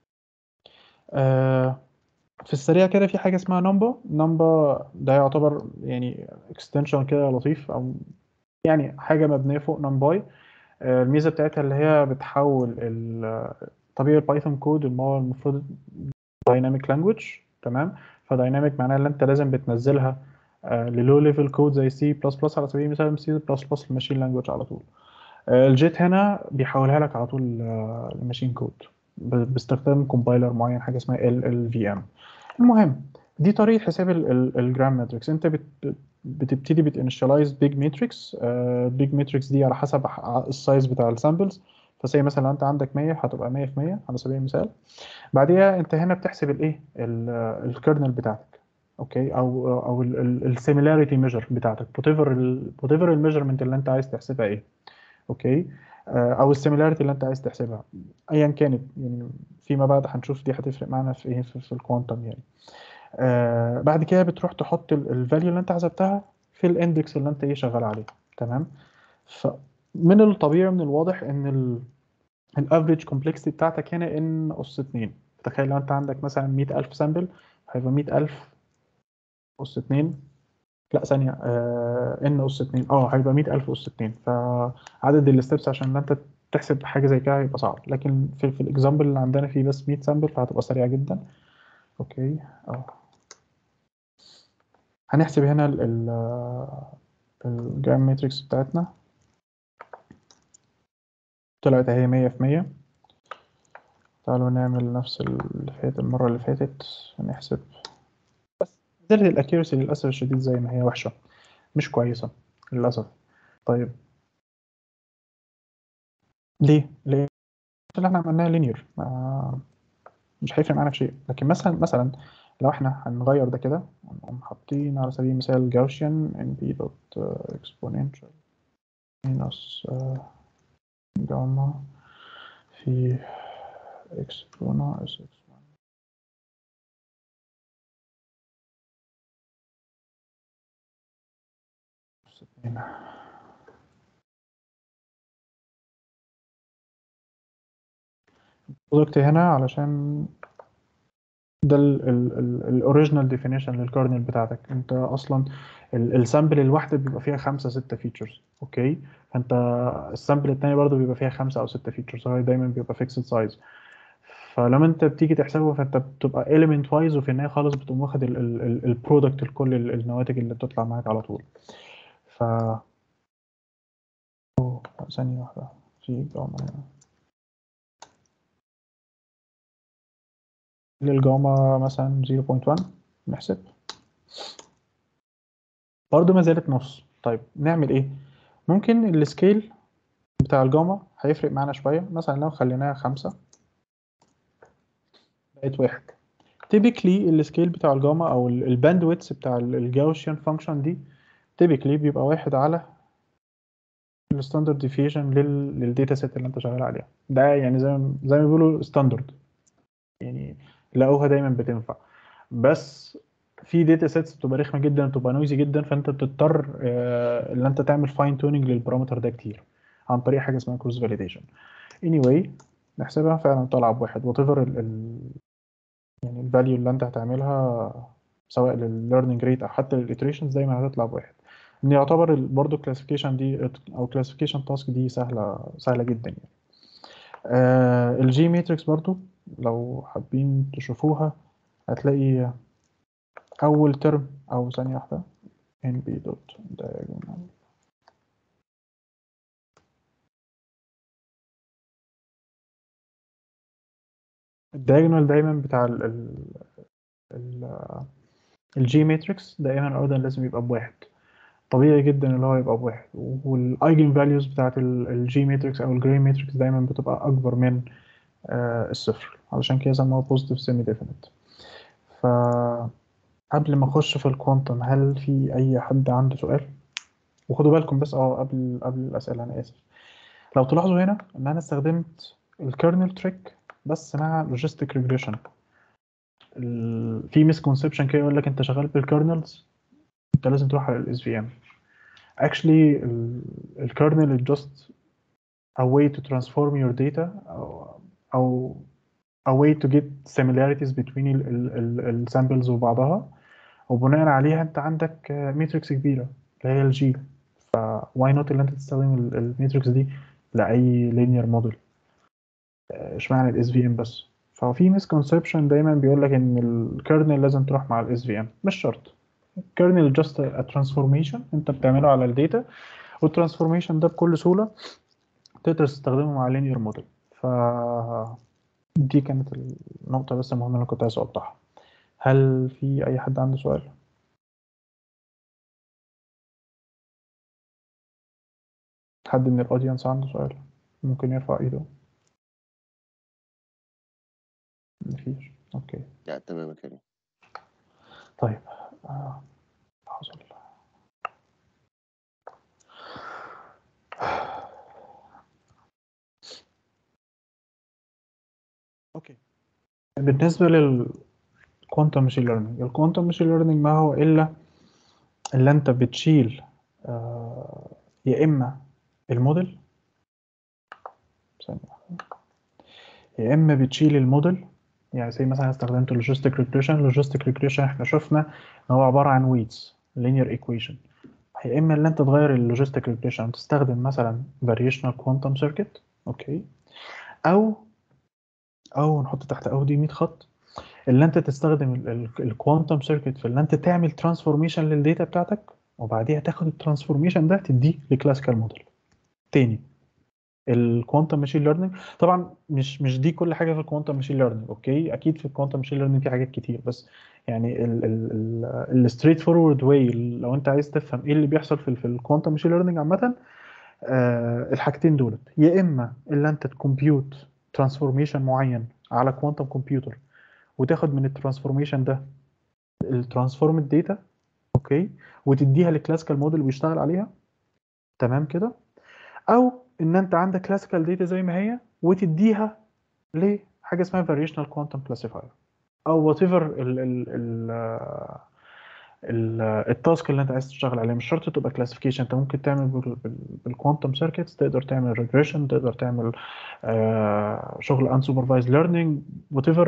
في السريع كده في حاجه اسمها نمبا ده يعتبر يعني اكستنشن كده لطيف، او يعني حاجه مبنيه فوق نمباي. الميزه بتاعتها اللي هي بتحول طبيعي البايثون كود اللي هو المفروض دايناميك لانجويج، تمام. فدايناميك معناها ان انت لازم بتنزلها للو ليفل كود زي سي بلس بلس على سبيل المثال، سي بلس بلس الماشين لانجويج على طول. الجيت هنا بيحولها لك على طول الماشين كود باستخدام كومبايلر معين، حاجه اسمها LLVM. المهم، دي طريقه حساب الجرام ماتريكس. انت بتبتدي بتانيشاليز بيج ماتريكس. بيج ماتريكس دي على حسب السايز بتاع السامبلز. فزي مثلا لو انت عندك 100 هتبقى 100 في 100 على سبيل المثال. بعديها انت هنا بتحسب الايه الكيرنل بتاعتك، اوكي، او السيميلاريتي ميجر بتاعتك، وات ايفر الميجرمنت اللي انت عايز تحسبها ايه، اوكي، او السيميلاريتي اللي انت عايز تحسبها ايا كانت. يعني فيما بعد هنشوف دي هتفرق معانا في ايه في الكوانتم يعني. بعد كده بتروح تحط الفاليو اللي انت حسبتها في الاندكس اللي انت ايه شغال عليه، تمام. فمن الطبيعي من الواضح ان الافريج كومبلكسيتي بتاعتك هنا ان اس 2. تخيل لو انت عندك مثلا 100000 سامبل، هيبقى 100000 اس 2، لا ثانية، ان اس 2 هيبقى 100000 اس 2. فعدد الستبس عشان انت تحسب حاجة زي كده هيبقى صعب، لكن في الاكزامبل اللي عندنا فيه بس 100 سامبل، فهتبقى سريعة جدا. اوكي، هنحسب هنا الجرام ماتريكس بتاعتنا، طلعت اهي 100 في 100. تعالوا نعمل نفس اللي فات المرة اللي فاتت، هنحسب. بس زر الاكيرسي للأسف الشديد زي ما هي وحشة، مش كويسة للأسف. طيب ليه اللي احنا عملناها لينير مش هيفرق معانا في شيء. لكن مثلا لو احنا هنغير ده كده، نقوم حاطين على سبيل المثال جاوسيان ان بي دوت اكسبوننشال ماينس جاما في اكسبونا اس اكس. برودكت هنا علشان ده الاوريجينال ديفينيشن للكارنل بتاعتك. انت اصلا السامبل الواحده بيبقى فيها 5 6 فيتشرز، اوكي. فانت السامبل الثاني برضه بيبقى فيها 5 او 6 فيتشرز، هو دايما بيبقى فيكسد سايز. فلما انت بتيجي تحسبه فانت بتبقى element وايز، وفي النهايه خالص بتقوم واخد البرودكت لكل النواتج اللي بتطلع معاك على طول. ف ثانيه واحده، في جاما للجاما مثلا 0.1 نحسب، برضه ما زالت نص. طيب نعمل ايه؟ ممكن السكيل بتاع الجاما هيفرق معانا شويه. مثلا لو خليناها 5 بقت 1. تيبيكلي السكيل بتاع الجاما او الباند ويتس بتاع الجاوسيان فانكشن دي تيبيكلي بيبقى 1 على الستاندرد ديفيشن للداتا سيت اللي انت شغال عليها. ده يعني زي ما بيقولوا ستاندرد، يعني لقوها دايما بتنفع. بس في داتا سيتس بتبقى رخمه جدا، بتبقى نويزي جدا، فانت بتضطر ان انت تعمل فاين توننج للبارامتر ده كتير عن طريق حاجه اسمها كروس فاليديشن. anyway نحسبها فعلا طالعه بواحد وات ايفر يعني الفاليو اللي انت هتعملها سواء للليرنينج ريت او حتى للإتريشنز دايما هتطلع بواحد. ان يعتبر برضه الكلاسيفيكيشن دي او كلاسيفيكيشن تاسك دي سهله جدا يعني. الجي ماتريكس برضه لو حابين تشوفوها هتلاقي اول ترم او ثانيه واحده ان بي دوت diagonal. الدايجونال دايما بتاع الجي ماتريكس دائما ابدا لازم يبقى بواحد، طبيعي جدا اللي هو يبقى بواحد، والايجن فاليوز بتاعت الجي ماتريكس او الجري ماتريكس دايما بتبقى اكبر من الصفر، علشان كده سموها بوزيتيف سيمي ديفينيت. فقبل ما اخش في الكوانتم هل في اي حد عنده سؤال؟ وخدوا بالكم بس قبل الاسئله انا اسف، لو تلاحظوا هنا ان انا استخدمت الكيرنل تريك بس مع لوجيستيك ريجريشن. في مسكونسبشن كده يقول لك انت شغال بالكيرنلز انت لازم تروح على الاس في ام. actually الكيرنل is just a way to transform your data او a way to get similarities between السامبلز وبعضها، وبناء عليها انت عندك ماتريكس كبيره اللي هي الجي، فواي نوت اللي انت تستخدم الماتريكس دي لاي linear موديل، اشمعنى الاس في ام بس. ففي مسكونسبشن دايما بيقول لك ان الكيرنل لازم تروح مع الاس في ام، مش شرط. الكيرنل جاست ا ترانسفورميشن انت بتعمله على الداتا، والترانسفورميشن ده بكل سهوله تقدر تستخدمه مع linear موديل. ف دي كانت النقطة بس المهمة اللي كنت عايز أوضحها. هل في أي حد عنده سؤال؟ حد من الأودينس عنده سؤال ممكن يرفع إيده؟ مفيش. أوكي لا تمام يا كريم. طيب حصل. أوكي بالنسبة للكوانتم ماشين ليرنينج، الكوانتم ماشين ليرنينج ما هو إلا اللي أنت بتشيل يا إما الموديل ثانية واحدة، يا إما بتشيل الموديل. يعني زي مثلا استخدمت اللوجيستيك ريجريشن، اللوجيستيك ريجريشن احنا شفنا ان هو عباره عن ويتس linear equation، يا اما اللي انت تغير اللوجيستيك ريجريشن تستخدم مثلا variational quantum circuit. اوكي او نحط تحت او دي 100 خط، اللي انت تستخدم الكوانتم سيركت في اللي انت تعمل ترانسفورميشن للداتا بتاعتك، وبعديها تاخد الترانسفورميشن ده تديه لكلاسيكال موديل تاني. الكوانتم ماشين ليرنينج طبعا مش دي كل حاجه في الكوانتم ماشين ليرنينج، اوكي اكيد في الكوانتم ماشين ليرنينج في حاجات كتير، بس يعني الستريت فورورد واي لو انت عايز تفهم ايه اللي بيحصل في الكوانتم ماشين ليرنينج عامه، الحاجتين دولت، يا اما اللي انت تكمبيوت ترانسفورميشن معين على كوانتم كمبيوتر وتاخد من الترانسفورميشن ده الترانسفورمد داتا، اوكي، وتديها للكلاسيكال موديل ويشتغل عليها تمام كده، او ان انت عندك كلاسيكال داتا زي ما هي وتديها لحاجه اسمها variational quantum classifier او وات ايفر التاسك اللي انت عايز تشتغل عليه. مش شرط تبقى كلاسيفيكيشن، انت ممكن تعمل بالكوانتم سيركتس، تقدر تعمل ريجريشن، تقدر تعمل شغل unsupervised learning، وات ايفر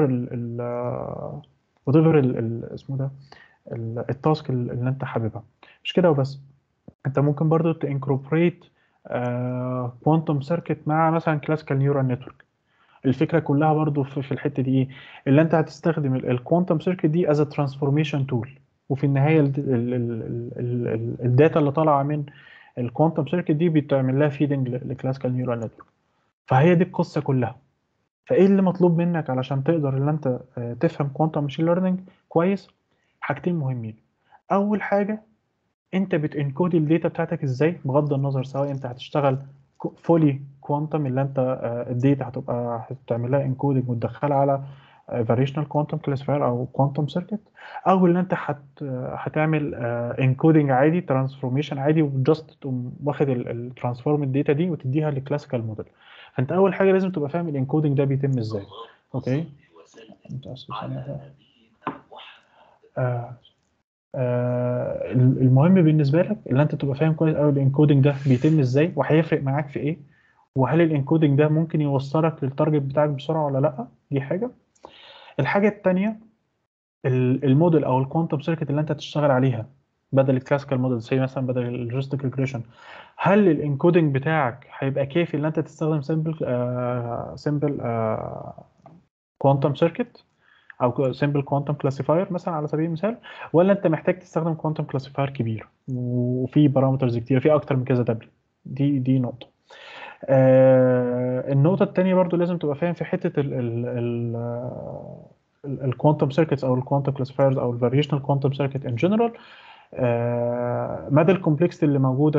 اسمه ده التاسك اللي انت حاببها. مش كده وبس، انت ممكن برضو تانكروبريت كوانتم سيركت مع مثلا كلاسيكال نيورال نتورك. الفكره كلها برضو في الحته دي ايه، اللي انت هتستخدم الكوانتم سيركت دي از ترانسفورميشن تول، وفي النهايه الداتا اللي طالعه من الكوانتم سيركت دي بتعمل لها فيدنج لكلاسيكال نيورال نتورك. فهي دي القصه كلها. فايه اللي مطلوب منك علشان تقدر ان انت تفهم كوانتم ماشين ليرنينج كويس؟ حاجتين مهمين. اول حاجه انت بتنكود الداتا بتاعتك ازاي، بغض النظر سواء انت هتشتغل فولي كوانتم اللي انت الداتا هتعمل لها انكودنج وتدخلها على فاريشنال كوانتم كلاسيفاير او كوانتم سيركت، او اللي انت هتعمل انكودنج عادي ترانسفورميشن عادي وجاست تقوم واخد الترانسفورم الداتا دي وتديها للكلاسيكال موديل. فانت اول حاجه لازم تبقى فاهم الانكودنج ده بيتم ازاي. اوكي متاسف ثانيه واحده. المهم بالنسبه لك اللي انت تبقى فاهم كويس قوي الانكودنج ده بيتم ازاي وهيفرق معاك في ايه، وهل الانكودنج ده ممكن يوصلك للتارجت بتاعك بسرعه ولا لا. دي حاجه. الحاجه الثانيه، الموديل او الكوانتم سيركت اللي انت تشتغل عليها بدل الكلاسيكال موديل، زي مثلا بدل اللوجيستيك ريجريشن، هل الانكودنج بتاعك هيبقى كافي ان انت تستخدم سمبل كوانتم سيركت او سمبل كوانتم كلاسيفاير مثلا على سبيل المثال، ولا انت محتاج تستخدم كوانتم كلاسيفاير كبير وفي بارامترز كتير، في اكتر من كذا دبليو. دي نقطه. النقطه الثانيه برضو لازم تبقى فاهم في حته الكوانتم سيركتس او الكوانتم كلاسيفايرز او الفاريشنال كوانتم سيركت ان جنرال، مدى الكومبلكسيتي اللي موجوده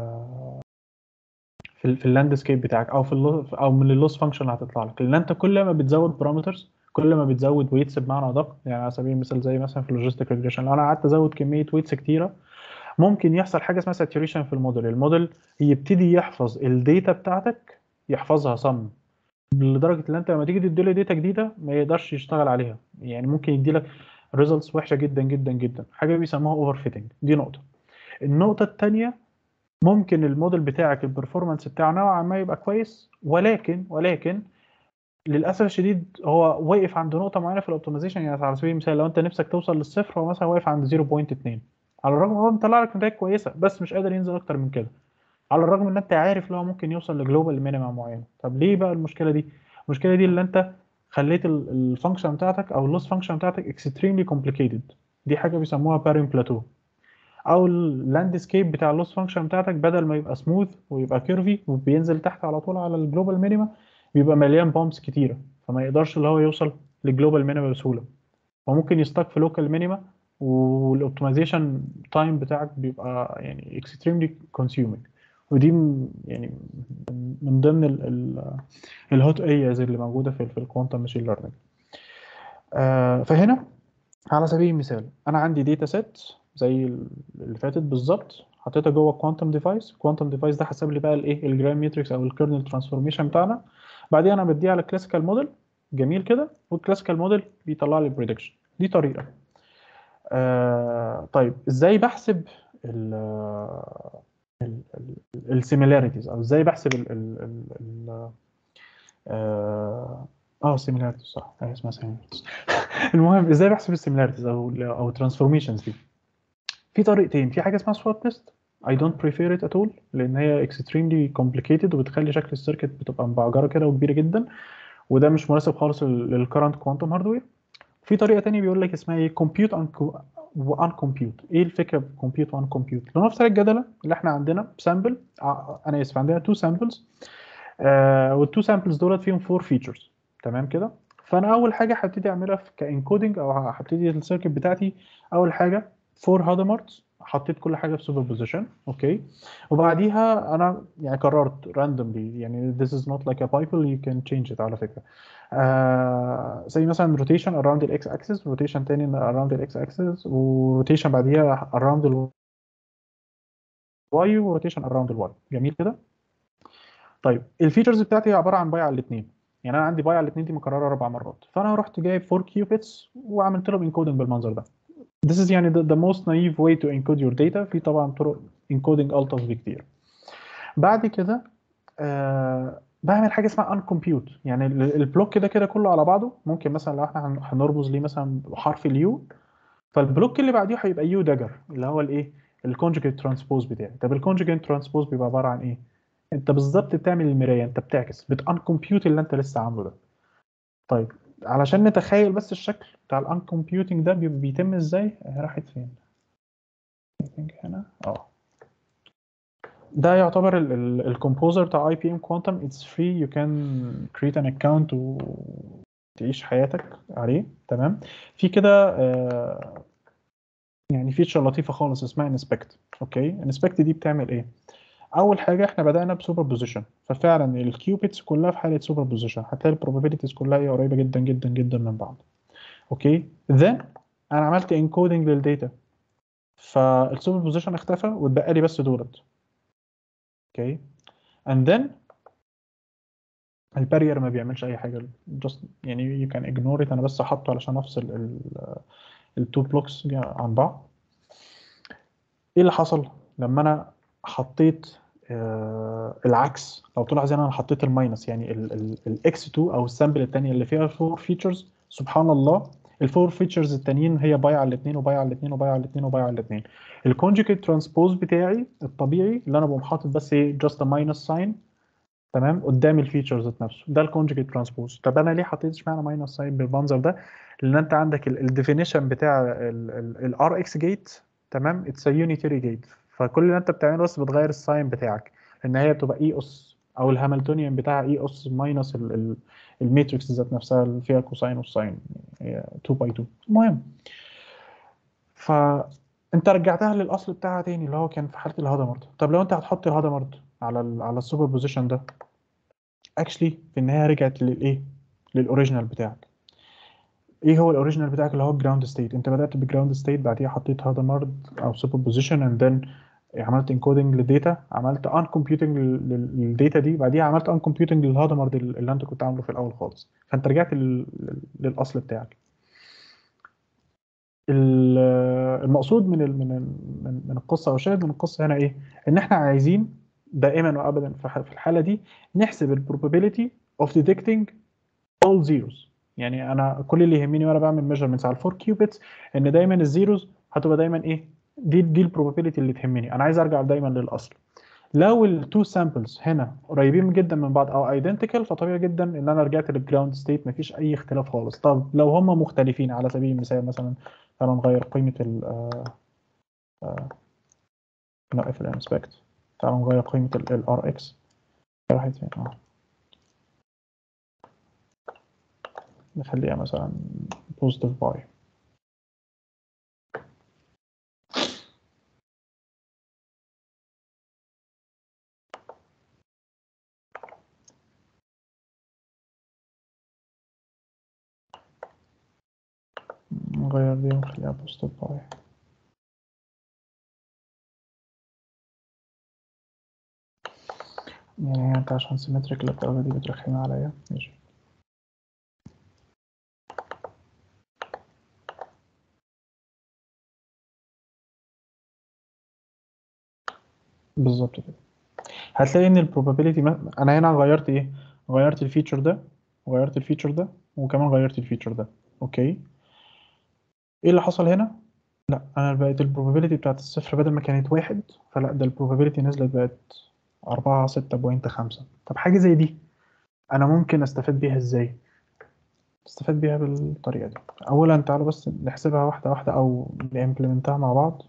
في اللاندسكيب بتاعك او او من اللوس فانكشن اللي هتطلع لك، لان انت كل ما بتزود بارامترز كل ما بتزود ويتس بمعنى ادق. يعني على سبيل المثال زي مثلا في اللوجيستيك ريجريشن، لو انا قعدت ازود كميه ويتس كتيره ممكن يحصل حاجه اسمها ساتوريشن في الموديل يبتدي يحفظ الداتا بتاعتك، يحفظها صم لدرجه ان انت لما تيجي تديله داتا جديده ما يقدرش يشتغل عليها، يعني ممكن يدي لك ريزلتس وحشه جدا جدا جدا، حاجه بيسموها اوفر فيتنج. دي نقطه. النقطه الثانيه، ممكن الموديل بتاعك البرفورمانس بتاعه نوعا ما يبقى كويس، ولكن للاسف الشديد هو واقف عند نقطه معينه في الاوبتمايزيشن. يعني على سبيل المثال لو انت نفسك توصل للصفر هو مثلا واقف عند 0.2، على الرغم هو مطلع لك نتائج كويسه بس مش قادر ينزل اكتر من كده، على الرغم ان انت عارف لو هو ممكن يوصل لجلوبال مينيمم معينه. طب ليه بقى المشكله دي؟ المشكله دي اللي انت خليت الفانكشن بتاعتك او اللوس فانكشن بتاعتك اكستريملي كومبليكيتد. دي حاجه بيسموها بارين بلاتو، او اللاندسكيب بتاع اللوس فانكشن بتاعتك بدل ما يبقى سموث ويبقى كيرفي وبينزل تحت على طول على الجلوبال مينيما، بيبقى مليان بامبس كتيره، فما يقدرش اللي هو يوصل للجلوبال مينيما بسهوله، وممكن يستك في لوكال مينيما، والاوبتمايزيشن تايم بتاعك بيبقى يعني اكستريملي كونسيومينج. ودي يعني من ضمن الهوت ايرياز اللي موجوده في الكوانتم ماشين ليرنينج. فهنا على سبيل المثال انا عندي داتا سيت زي اللي فاتت بالظبط، حطيتها جوه كوانتم ديفايس. الكوانتم ديفايس ده حسب لي بقى الايه الجرام ماتريكس او الكيرنل ترانسفورميشن بتاعنا. بعدين انا بديه على الكلاسيكال موديل، جميل كده، والكلاسيكال موديل بيطلع لي بريدكشن. دي طريقه. طيب ازاي بحسب السيميلاريتيز، او ازاي بحسب سيميلاريتيز، صح هي اسمها سيميلاريتيز. المهم ازاي بحسب السيميلاريتيز او الترانسفورميشنز دي؟ في طريقتين. في حاجه اسمها سوات تيست، I don't prefer it at all لان هي extremely complicated وبتخلي شكل السيركت بتبقى مبعجره كده وكبيره جدا، وده مش مناسب خالص للكرنت كوانتم هاردوير. في طريقه تانية بيقول لك اسمها ايه compute وان كومبيوت. ايه الفكره في compute وان كومبيوت؟ لو نفترض الجدله اللي احنا عندنا سامبل، انا اسف عندنا تو سامبلز، والتو سامبلز دولت فيهم فور فيتشرز، تمام كده. فانا اول حاجه هبتدي اعملها كانكودنج او هبتدي السيركت بتاعتي، اول حاجه فور هادمرز، حطيت كل حاجه في سوبر بوزيشن، اوكي. وبعديها انا يعني قررت راندوملي، يعني this is not like a Bible you can change it على فكره. زي مثلا روتيشن around الاكس اكسس، روتيشن تاني around الاكس اكسس، وروتيشن بعديها around الواي، وروتيشن around الواي، جميل كده. طيب الفيتشرز بتاعتي عباره عن باي على الاثنين، يعني انا عندي باي على الاثنين دي مكرره 4 مرات، فانا رحت جايب 4 كيوبيتس وعملت لهم انكودنج بالمنظر ده. This is يعني the most naive way to encode your data. في طبعا طرق encoding ألطف بكتير. بعد كده بعمل حاجه اسمها uncompute، يعني البلوك كده كده كله على بعضه، ممكن مثلا لو احنا هنرمز ليه مثلا حرف اليو، فالبلوك اللي بعديه هيبقى يو داجر اللي هو الايه الكونجكت ترانسبوز بتاعي. طب الكونجكت ترانسبوز بيبقى عباره عن ايه؟ انت بالظبط بتعمل المرايه، انت بتعكس بتانكمبيوت اللي انت لسه عامله ده. طيب علشان نتخيل بس الشكل بتاع الانكمبيوتنج ده بيتم ازاي، راحت فين؟ هنا ده يعتبر الكومبوزر بتاع اي بي ام كوانتم. اتس فري، يو كان كريت ان اكونت وتعيش حياتك عليه، تمام. في كده يعني فيتشر لطيفه خالص اسمها انسبكت. اوكي، انسبكت دي بتعمل ايه؟ اول حاجه احنا بدانا بسوبر بوزيشن، ففعلا الكيوبيتس كلها في حاله سوبر بوزيشن هتلاقي البروبابيلتيز كلها هي قريبه جدا جدا جدا من بعض. اوكي، then انا عملت انكودنج للداتا، فالسوبر بوزيشن اختفى واتبقى لي بس دولت. اوكي، and then البارير ما بيعملش اي حاجه، just يعني you can ignore it. انا بس حاطه علشان افصل التو بلوكس عن بعض. ايه اللي حصل لما انا حطيت العكس؟ لو تلاحظ هنا انا حطيت الماينس، يعني الاكس 2 او السامبل الثانيه اللي فيها 4 فيتشرز، سبحان الله الفور فيتشرز التانيين هي بايعه على الاثنين وبايعه على الاثنين وبايعه على الاثنين وبايعه على الاثنين. الكونجكت ترانسبوز بتاعي الطبيعي اللي انا بقوم حاطط بس ايه جاست ماينس ساين، تمام، قدام الفيتشرز ذات نفسه، ده الكونجكت ترانسبوز. طب انا ليه حطيت اشمعنى ماينس ساين بالمنظر ده؟ لان انت عندك الديفينيشن بتاع الار اكس جيت، تمام، اتس يونيتري جيت، فكل اللي انت بتعمله بس بتغير الساين بتاعك ان هي بتبقى اي اس، او الهاملتونيان بتاعها اي اس ماينس الماتريكس ذات نفسها اللي فيها كوساين وساين، هي 2 باي 2. المهم، فانت رجعتها للاصل بتاعها تاني اللي هو كان في حاله الهدمرد. طب لو انت هتحط الهدمرد على على السوبر بوزيشن ده، اكشلي في النهايه رجعت للايه؟ للاوريجينال بتاعك. ايه هو الاوريجينال بتاعك؟ اللي هو الجراوند ستيت. انت بدات بجراوند ستيت، بعديها حطيت هادامارد او سوبر بوزيشن، اند ذن عملت انكودنج للداتا، عملت ان كومبيوتنج للداتا دي، بعديها عملت ان كومبيوتنج للهادامارد اللي انت كنت عامله في الاول خالص، فانت رجعت للاصل بتاعك. المقصود من القصه او شاهد من القصه هنا ايه؟ ان احنا عايزين دائما وابدا في الحاله دي نحسب البروبابيلتي اوف detecting all zeros. يعني انا كل اللي يهمني وانا بعمل ميجرمنتس على الفور كيوبيتس ان دايما الزيروز هتبقى دايما ايه؟ دي البروبابيلتي اللي تهمني، انا عايز ارجع دايما للاصل. لو التو سامبلز هنا قريبين جدا من بعض او ايدنتيكال، فطبيعي جدا ان انا رجعت للجراوند ستيت، مفيش اي اختلاف خالص. طب لو هم مختلفين على سبيل المثال مثلا، تعالوا نغير قيمه ال نوقف الانسبكت، تعالوا نغير قيمه الار اكس، راحت فين؟ نخليها مثلا بوزيتيف باي. نغير دي ونخليها بوزيتيف باي. يعني انت عشان سيمتريك للدرجة دي بترخم عليا؟ ماشي. بالظبط كده. هتلاقي ان البروبابيلتي انا هنا غيرت ايه؟ غيرت الفيتشر ده، وغيرت الفيتشر ده، وكمان غيرت الفيتشر ده. اوكي، ايه اللي حصل هنا؟ لا، انا بقت البروبابيلتي بتاعت الصفر بدل ما كانت واحد، فلا ده البروبابيلتي نزلت بقت 6.5. طب حاجة زي دي انا ممكن استفاد بيها ازاي؟ استفاد بيها بالطريقة دي. اولا تعالوا بس نحسبها واحدة واحدة او نimplementها مع بعض.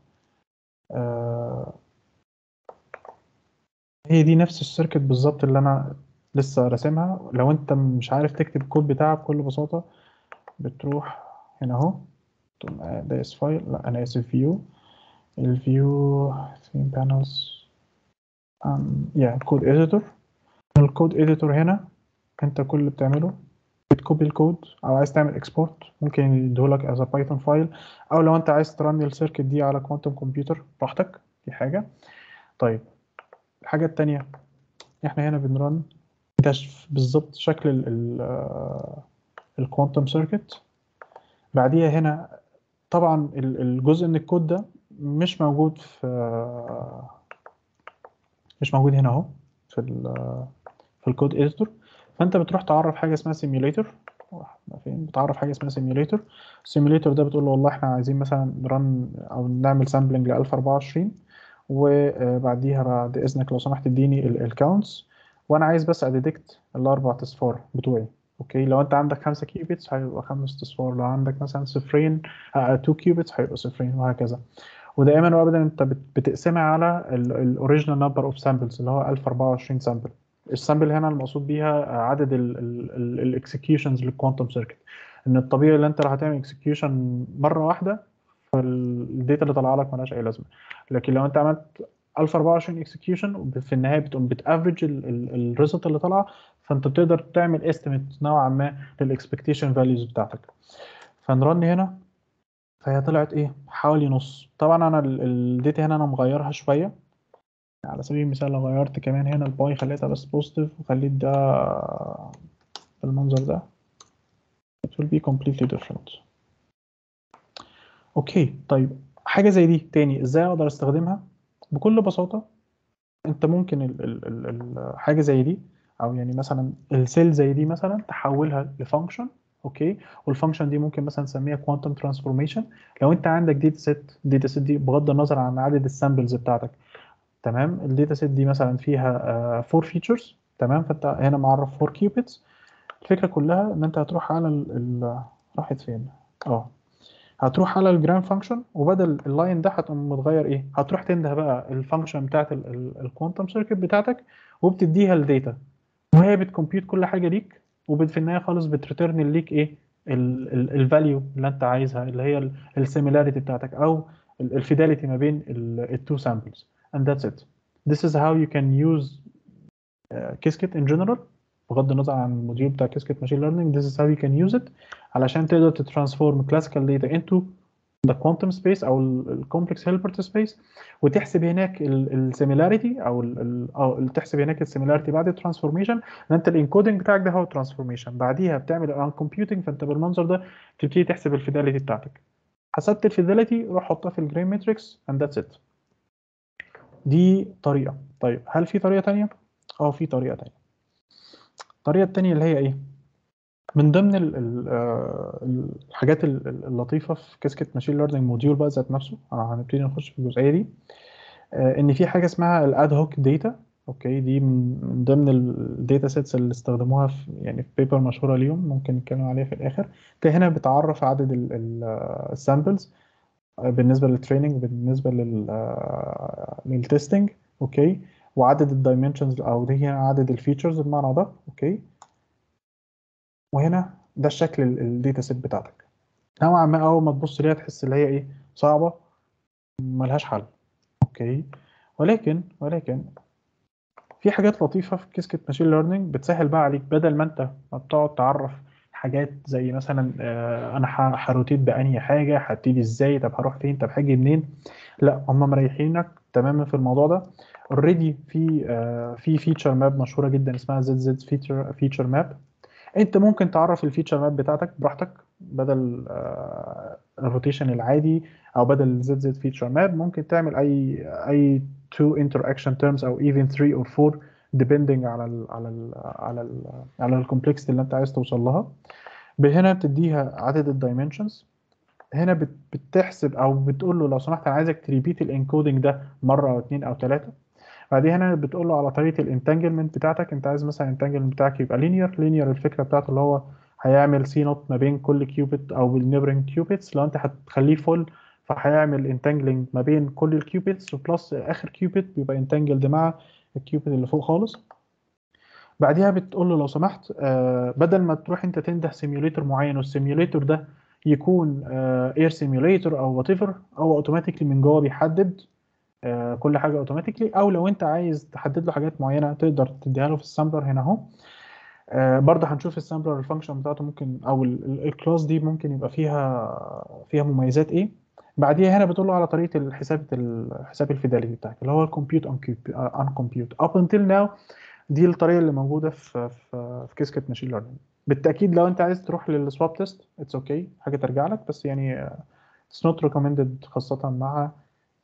هي دي نفس السيركت بالظبط اللي انا لسه راسمها. لو انت مش عارف تكتب الكود بتاعك بكل بساطة، بتروح هنا اهو، تقوم دايس فايل، لا انا اسف، فيو، الفيو فين بانلز، يا كود اديتور. الكود اديتور هنا انت كل اللي بتعمله بتكوبي الكود، او عايز تعمل اكسبورت ممكن يديهولك از بايثون فايل، او لو انت عايز ترن السيركت دي على كوانتم كمبيوتر براحتك، دي حاجة. طيب الحاجة التانية، احنا هنا بنرن ده بالظبط شكل الكوانتم سيركت. بعديها هنا طبعا الجزء من الكود ده مش موجود مش موجود هنا اهو في في الكود اديتور. فانت بتروح تعرف حاجه اسمها سيميوليتور. فين بتعرف حاجه اسمها سيميوليتور؟ السيميوليتور ده بتقول له والله احنا عايزين مثلا نرن او نعمل سامبلنج ل 1024، وبعديها بعد اذنك لو سمحت اديني الكاونتس، وانا عايز بس اديتكت الاربع اصفار بتوعي. اوكي، لو انت عندك 5 كيوبيتس هيبقى 5 اصفار، لو عندك مثلا صفرين 2 كيوبيتس هيبقى صفرين، وهكذا. ودائما وابدا انت بتقسمها على الاوريجينال نمبر اوف سامبلز اللي هو 1024 سامبل. السامبل هنا المقصود بيها عدد الاكسكيوشنز للكوانتم سيركت. ان الطبيعي اللي انت لو هتعمل اكسكيوشن مره واحده، فالداتا اللي طالعه لك ملهاش اي لازمه. لكن لو انت عملت 1024 اكسكيوشن في النهايه بتقوم بتافرج الريزلت اللي طالعه، فانت بتقدر تعمل استيميت نوعا ما للاكسبكتيشن فاليوز بتاعتك. فنرن هنا، فهي طلعت ايه؟ حوالي نص. طبعا انا الداتا هنا انا مغيرها شويه، على سبيل المثال لو غيرت كمان هنا الباي خليتها بس بوزيتيف وخليت ده بالمنظر ده، it will be completely different. اوكي طيب، حاجه زي دي تاني ازاي اقدر استخدمها؟ بكل بساطه انت ممكن حاجه زي دي، او يعني مثلا السيل زي دي مثلا تحولها لفانكشن. اوكي، والفانكشن دي ممكن مثلا نسميها كوانتم ترانسفورميشن. لو انت عندك داتا سيت دي بغض النظر عن عدد السامبلز بتاعتك، تمام، الداتا سيت دي مثلا فيها 4 فيتشرز، تمام، فانت هنا معرف 4 كيوبيتس. الفكره كلها ان انت هتروح على راحت فين؟ اه، هتروح على الجرام فانكشن، وبدل اللاين ده هتقوم متغير ايه، هتروح تنده بقى الفانكشن بتاعت الكوانتم سيركت بتاعتك، وبتديها الداتا، وهي بتكمبيوت كل حاجه ليك، وفي النهايه خالص بتريتيرن ليك ايه، الفاليو اللي انت عايزها، اللي هي السيميلاريتي بتاعتك، او الفيداليتي ما بين التو سامبلز. and that's it. This is how you can use كيسكت in general. بغض النظر عن الموديول بتاع كيسكت ماشين ليرنينج، this is how you can use it علشان تقدر تترانسفورم classical data into the quantum space او ال complex Hilbert space، وتحسب هناك السيميلاريتي او تحسب هناك السيميلاريتي بعد الترانسفورميشن، لان انت الانكودنج بتاعك ده هو الترانسفورميشن، بعديها بتعمل الان كومبيوتنج، فانت بالمنظر ده تبتدي تحسب الفيداليتي بتاعتك. حسبت الفيداليتي، روح حطها في الجرين ماتريكس and that's it. دي طريقه. طيب هل في طريقه تانية؟ اه، في طريقه تانية. الطريقه التانية اللي هي ايه؟ من ضمن الحاجات اللطيفه في كاسكت ماشين ليرنينج موديول بقى ذات نفسه، هنبتدي نخش في الجزئيه دي. ان في حاجه اسمها الاد هوك داتا. اوكي، دي من ضمن الداتا سيتس اللي استخدموها في يعني في بيبر مشهوره ليهم، ممكن نتكلم عليها في الاخر. انت هنا بتعرف عدد السامبلز بالنسبه للتريننج، بالنسبه للتستنج. اوكي، وعدد الدايمنشنز، او دي هنا عدد الفيتشرز بمعنى ده. اوكي، وهنا ده الشكل الداتا سيت بتاعتك. نوعا ما اول ما تبص ليها تحس ان هي ايه، صعبه، ملهاش حل. اوكي، ولكن في حاجات لطيفه في كيسكت ماشين ليرنينج بتسهل بقى عليك، بدل ما انت ما بتقعد تعرف حاجات زي مثلا انا هروتيت بانهي حاجه، هبتدي ازاي، طب هروح فين، طب هاجي منين. لا، هم مريحينك تماما في الموضوع ده. اوريدي في فيتشر ماب مشهوره جدا اسمها زد زد فيتشر ماب. انت ممكن تعرف الفيتشر ماب بتاعتك براحتك، بدل الروتيشن العادي، او بدل الزد زد فيتشر ماب ممكن تعمل اي two interaction terms او even 3 or 4 depending على الكومبلكسيتي اللي انت عايز توصل لها. هنا بتديها عدد الدايمنشنز. هنا بتحسب او بتقول له لو سمحت انا عايزك تريبيت الانكودنج ده مره او اتنين او ثلاثه. بعدين هنا بتقول له على طريقه الانتانجلمنت بتاعتك، انت عايز مثلا الانتانجلمنت بتاعك يبقى لينير الفكره بتاعته اللي هو هيعمل سي نوت ما بين كل كيوبيت او بالنيبرنج كيوبيتس. لو انت هتخليه فول فهيعمل انتانجلينج ما بين كل الكيوبيتس، وبلس اخر كيوبيت بيبقى انتانجلد مع الكيوبيت اللي فوق خالص. بعديها بتقول له لو سمحت بدل ما تروح انت تنده سيميوليتور معين، والسيميوليتور ده يكون اير سيميوليتور او وات ايفر، او اوتوماتيكلي من جوه بيحدد كل حاجه اوتوماتيكلي، او لو انت عايز تحدد له حاجات معينه تقدر تديها له في السامبلر هنا اهو. برضه هنشوف السامبلر الفانكشن بتاعته ممكن، او الكلاس دي ممكن يبقى فيها مميزات ايه. بعديها هنا بتقول له على طريقه حساب الفيداليتي بتاعك اللي هو الكمبيوت ان كومبيوت اب انتل ناو. دي الطريقه اللي موجوده في كيسكت ماشين ليرنينج. بالتاكيد لو انت عايز تروح للسواب تيست اتس اوكي، حاجه ترجع لك، بس يعني اتس نوت ريكومندد خاصه مع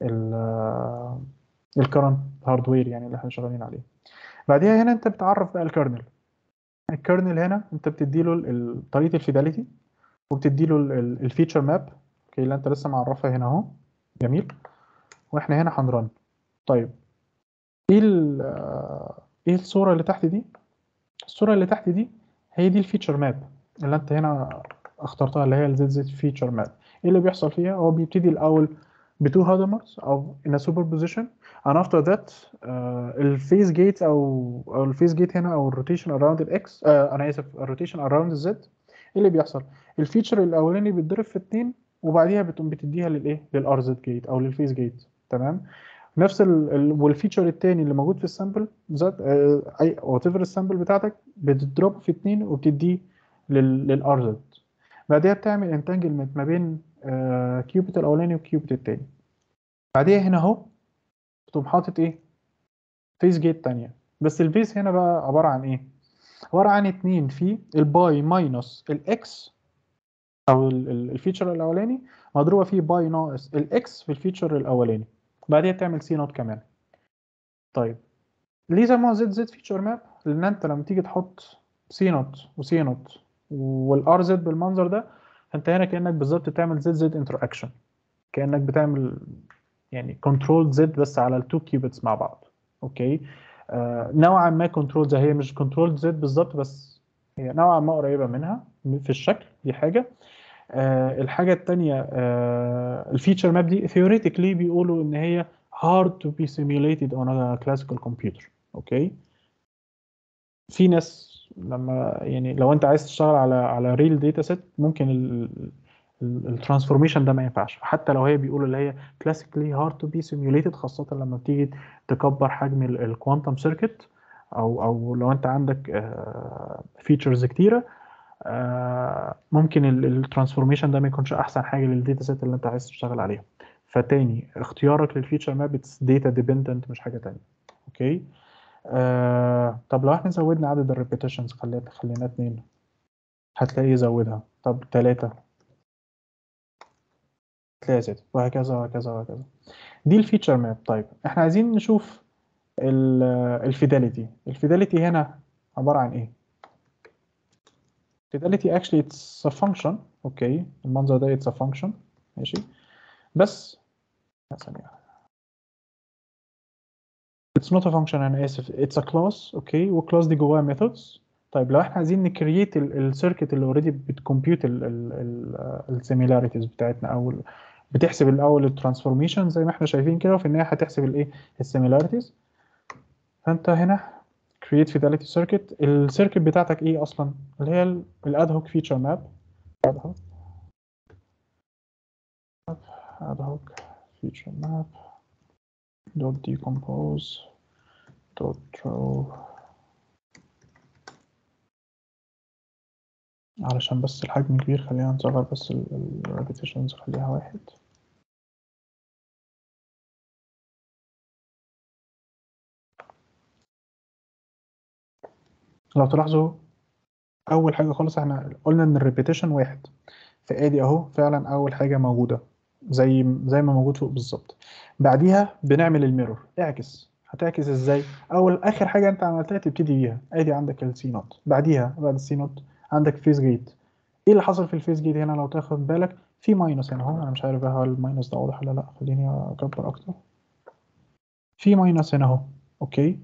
الكرنت هاردوير يعني اللي احنا شغالين عليه. بعديها هنا انت بتعرف بقى الكيرنل هنا انت بتدي له طريقه الفيداليتي، وبتدي له الفيتشر ماب. اوكي، اللي انت لسه معرفها هنا اهو. جميل، واحنا هنا هنرن. طيب ايه ايه الصوره اللي تحت دي؟ الصوره اللي تحت دي هي دي الفيتشر ماب اللي انت هنا اخترتها، اللي هي الزد زد فيتشر ماب. ايه اللي بيحصل فيها؟ هو بيبتدي الاول بتو هادمرز او in a superposition and after that الفيز جيت او الفيز جيت هنا، او الروتيشن اراوند الاكس، انا اسف، الروتيشن اراوند الزد. ايه اللي بيحصل؟ الفيتشر الاولاني بيتضرب في اتنين، وبعديها بتقوم بتديها للايه، للار زد جيت او للفيز جيت. تمام، نفس والفيتشر التاني اللي موجود في السامبل ذات اي وات ايفر السامبل بتاعتك بتضربه في اتنين وبتديه للار زد. بعديها بتعمل انتانجلمنت ما بين كيوبيت الاولاني والكيوبيت التاني. بعديها هنا اهو بتقوم حاطط ايه، فيس جيت تانية. بس الفيس هنا بقى عبارة عن ايه؟ عبارة عن اتنين في الباي ماينس الاكس او الفيتشر الاولاني مضروبه فيه باي ناقص الاكس في الفيتشر الاولاني، بعدين تعمل سي نوت كمان. طيب ليه سموها زد زد فيتشر ماب؟ لان انت لما تيجي تحط سي نوت وسي نوت والار زد بالمنظر ده، انت هنا كانك بالظبط بتعمل زد زد انتراكشن، كانك بتعمل يعني كنترول زد بس على التو كيوبتس مع بعض. اوكي. نوعا ما كنترول زي، هي مش كنترول زد بالظبط بس هي نوعا ما قريبه منها في الشكل، دي حاجه. الحاجه الثانيه الفيتشر ماب دي theoretically بيقولوا ان هي hard to be simulated on a classical computer. اوكي. في ناس لما يعني لو انت عايز تشتغل على ريل داتا سيت ممكن الترانسفورميشن ده ما ينفعش، حتى لو هي بيقولوا اللي هي كلاسيكلي هارد تو بي سيميوليتد، خاصه لما بتيجي تكبر حجم الكوانتم سيركت، او لو انت عندك فيتشرز كتيره، ممكن الترانسفورميشن ده ما يكونش احسن حاجه للداتا سيت اللي انت عايز تشتغل عليها. فتاني اختيارك للفيتشر ماب اتس داتا ديبندنت مش حاجه تانيه. اوكي. طب لو احنا زودنا عدد الريبيتيشنز، خلينا 2، هتلاقي يزودها. طب 3 هتلاقي زادت، وهكذا وهكذا وهكذا. دي الفيتشر ماب. طيب احنا عايزين نشوف الفيداليتي هنا عبارة عن ايه؟ fidelity actually it's a function. اوكي المنظر ده it's a function. ماشي. بس ثانية، it's not a function انا اسف، it's a class. اوكي والكلاس دي جواها methods. طيب لو احنا عايزين نكرييت السيركت اللي اوريدي بتكمبيوت السيميلاريتيز بتاعتنا، او بتحسب الاول الترانسفورميشن زي ما احنا شايفين كده، وفي النهايه هتحسب الايه السيميلاريتيز. فانت هنا create fidelity circuit. السيركت بتاعتك ايه اصلا؟ اللي هي الاد هوك فيتشر ماب. ad hoc feature map dot decompose dot throw. علشان بس الحجم كبير خلينا نصغر بس الريبيتيشنز خليها 1. لو تلاحظوا اول حاجه خالص احنا قلنا ان الريبيتيشن 1، فادي اهو فعلا اول حاجه موجوده زي ما موجود فوق بالظبط. بعديها بنعمل الميرور، اعكس. هتعكس ازاي؟ اول اخر حاجه انت عملتها تبتدي بيها، ادي عندك السي نوت، بعديها بعد السي نوت عندك فيز جيت. ايه اللي حصل في الفيز جيت هنا؟ لو تاخد بالك في ماينس هنا اهو، انا مش عارف هل الماينس ده واضح ولا لا، خليني اكبر اكتر. في ماينس هنا اهو. اوكي.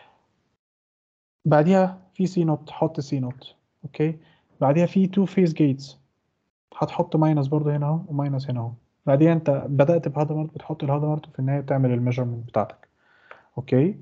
بعديها في سي نوت، حط سي نوت. اوكي. بعديها في تو فيز جيتس، هتحط ماينس برضه هنا اهو وماينس هنا اهو. بعدين انت بدأت بهذا مارت، بتحط الهذا مارت، وفي النهاية بتعمل الميجرمنت بتاعتك. اوكي.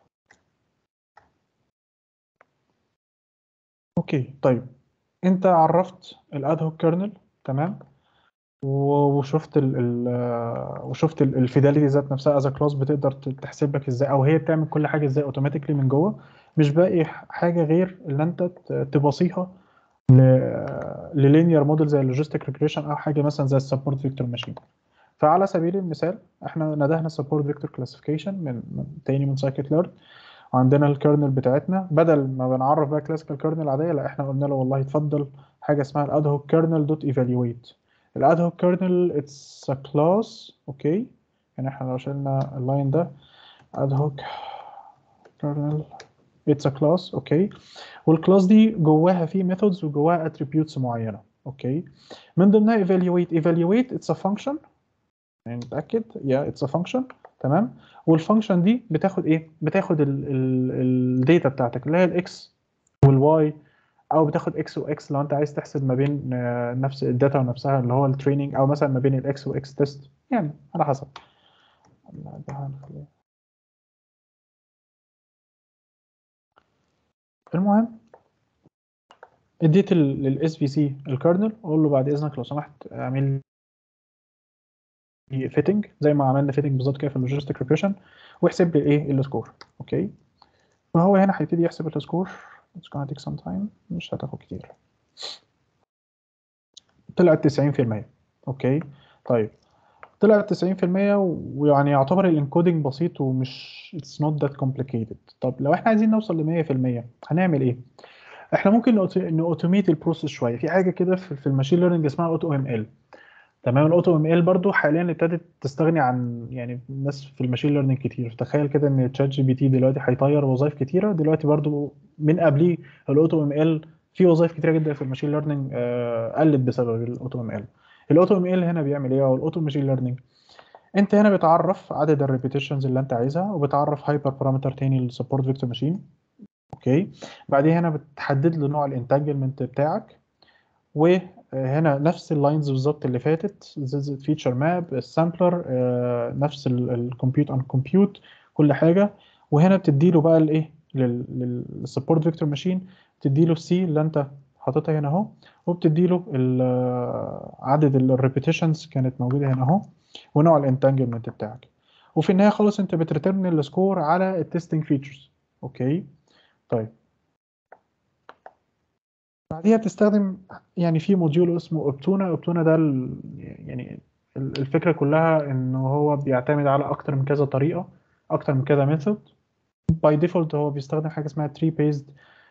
اوكي طيب انت عرفت الاد هوك كيرنل، تمام، وشفت وشفت الفيداليتي ذات نفسها از كلاس بتقدر تحسب لك ازاي، او هي بتعمل كل حاجه ازاي اوتوماتيكلي من جوه. مش باقي حاجه غير ان انت تبصيها للينير موديل زي اللوجيستيك ريجريشن، او حاجه مثلا زي السبورت فيكتور ماشين. فعلى سبيل المثال احنا ندهنا سبورت فيكتور كلاسيفيكيشن من سايكت ليرن، وعندنا الكيرنل بتاعتنا. بدل ما بنعرف بقى كلاسيكال كيرنل عاديه، لا احنا قلنا له والله اتفضل حاجه اسمها الاد هوك كيرنل دوت ايفالويت. الاد هوك كيرنل اتس ا كلاس. اوكي. يعني احنا لو شلنا اللاين ده ad hoc kernel اتس ا كلاس. اوكي. والكلاس دي جواها في ميثودز وجواها اتريبيوتس معينه. اوكي. من ضمنها evaluate اتس ا فانكشن، يعني نتاكد يا اتس ا فانكشن. تمام. والفانكشن دي بتاخد ايه؟ بتاخد الداتا بتاعتك اللي هي الاكس والواي، او بتاخد اكس واكس لو انت عايز تحسب ما بين نفس الداتا ونفسها اللي هو التريننج، او مثلا ما بين الاكس واكس تيست، يعني على حسب. المهم اديت للاس في سي الكيرنل، اقول له بعد اذنك لو سمحت اعمل لي فيتنج زي ما عملنا فيتنج بالظبط كده في اللوجيستيك ريجريشن، واحسب لي الايه السكور. اوكي. فهو هنا هيبتدي يحسب السكور. It's gonna take some time، مش هتاخد كتير. طلعت 90%. اوكي. طيب طلعت 90%، ويعني يعتبر الانكودنج بسيط ومش it's not that complicated. طب لو احنا عايزين نوصل ل 100% هنعمل ايه؟ احنا ممكن نوتوميت البروسيس شويه في حاجه كده في الماشين ليرنينج اسمها اوتو ام ال. تمام. الاوتو ام ال برضو حاليا ابتدت تستغني عن يعني الناس في الماشين ليرنينج كتير. تخيل كده ان تشات جي بي تي دلوقتي هيطير وظائف كتيره دلوقتي برضو من قبليه. الاوتو ام ال في وظائف كتيره جدا في الماشين ليرنينج قلت بسبب الاوتو ام ال. الاوتو ام ال هنا بيعمل ايه؟ او الاوتو ماشين ليرنينج، انت هنا بتعرف عدد الريبيتيشنز اللي انت عايزها، وبتعرف هايبر بارامتر تاني للسبورت فيكتور ماشين. اوكي. بعدين هنا بتحدد له نوع الانتاجمنت بتاعك، وهنا نفس اللاينز بالظبط اللي فاتت، زي فيتشر ماب السامبلر، نفس الكمبيوت ان كومبيوت كل حاجه. وهنا بتدي له بقى الايه للسبورت فيكتور ماشين، بتدي له السي اللي انت حاططها هنا اهو، وبتدي له عدد الريبيتيشنز كانت موجوده هنا اهو، ونوع الانتانجمنت بتاعك. وفي النهايه خالص انت بتريترن السكور على التستنج فيتشرز. اوكي. طيب بعديها بتستخدم يعني في موديول اسمه اوبتونا. اوبتونا ده يعني الفكرة كلها ان هو بيعتمد على اكتر من كذا طريقة، اكتر من كذا ميثود. باي ديفولت هو بيستخدم حاجة اسمها تري بيزد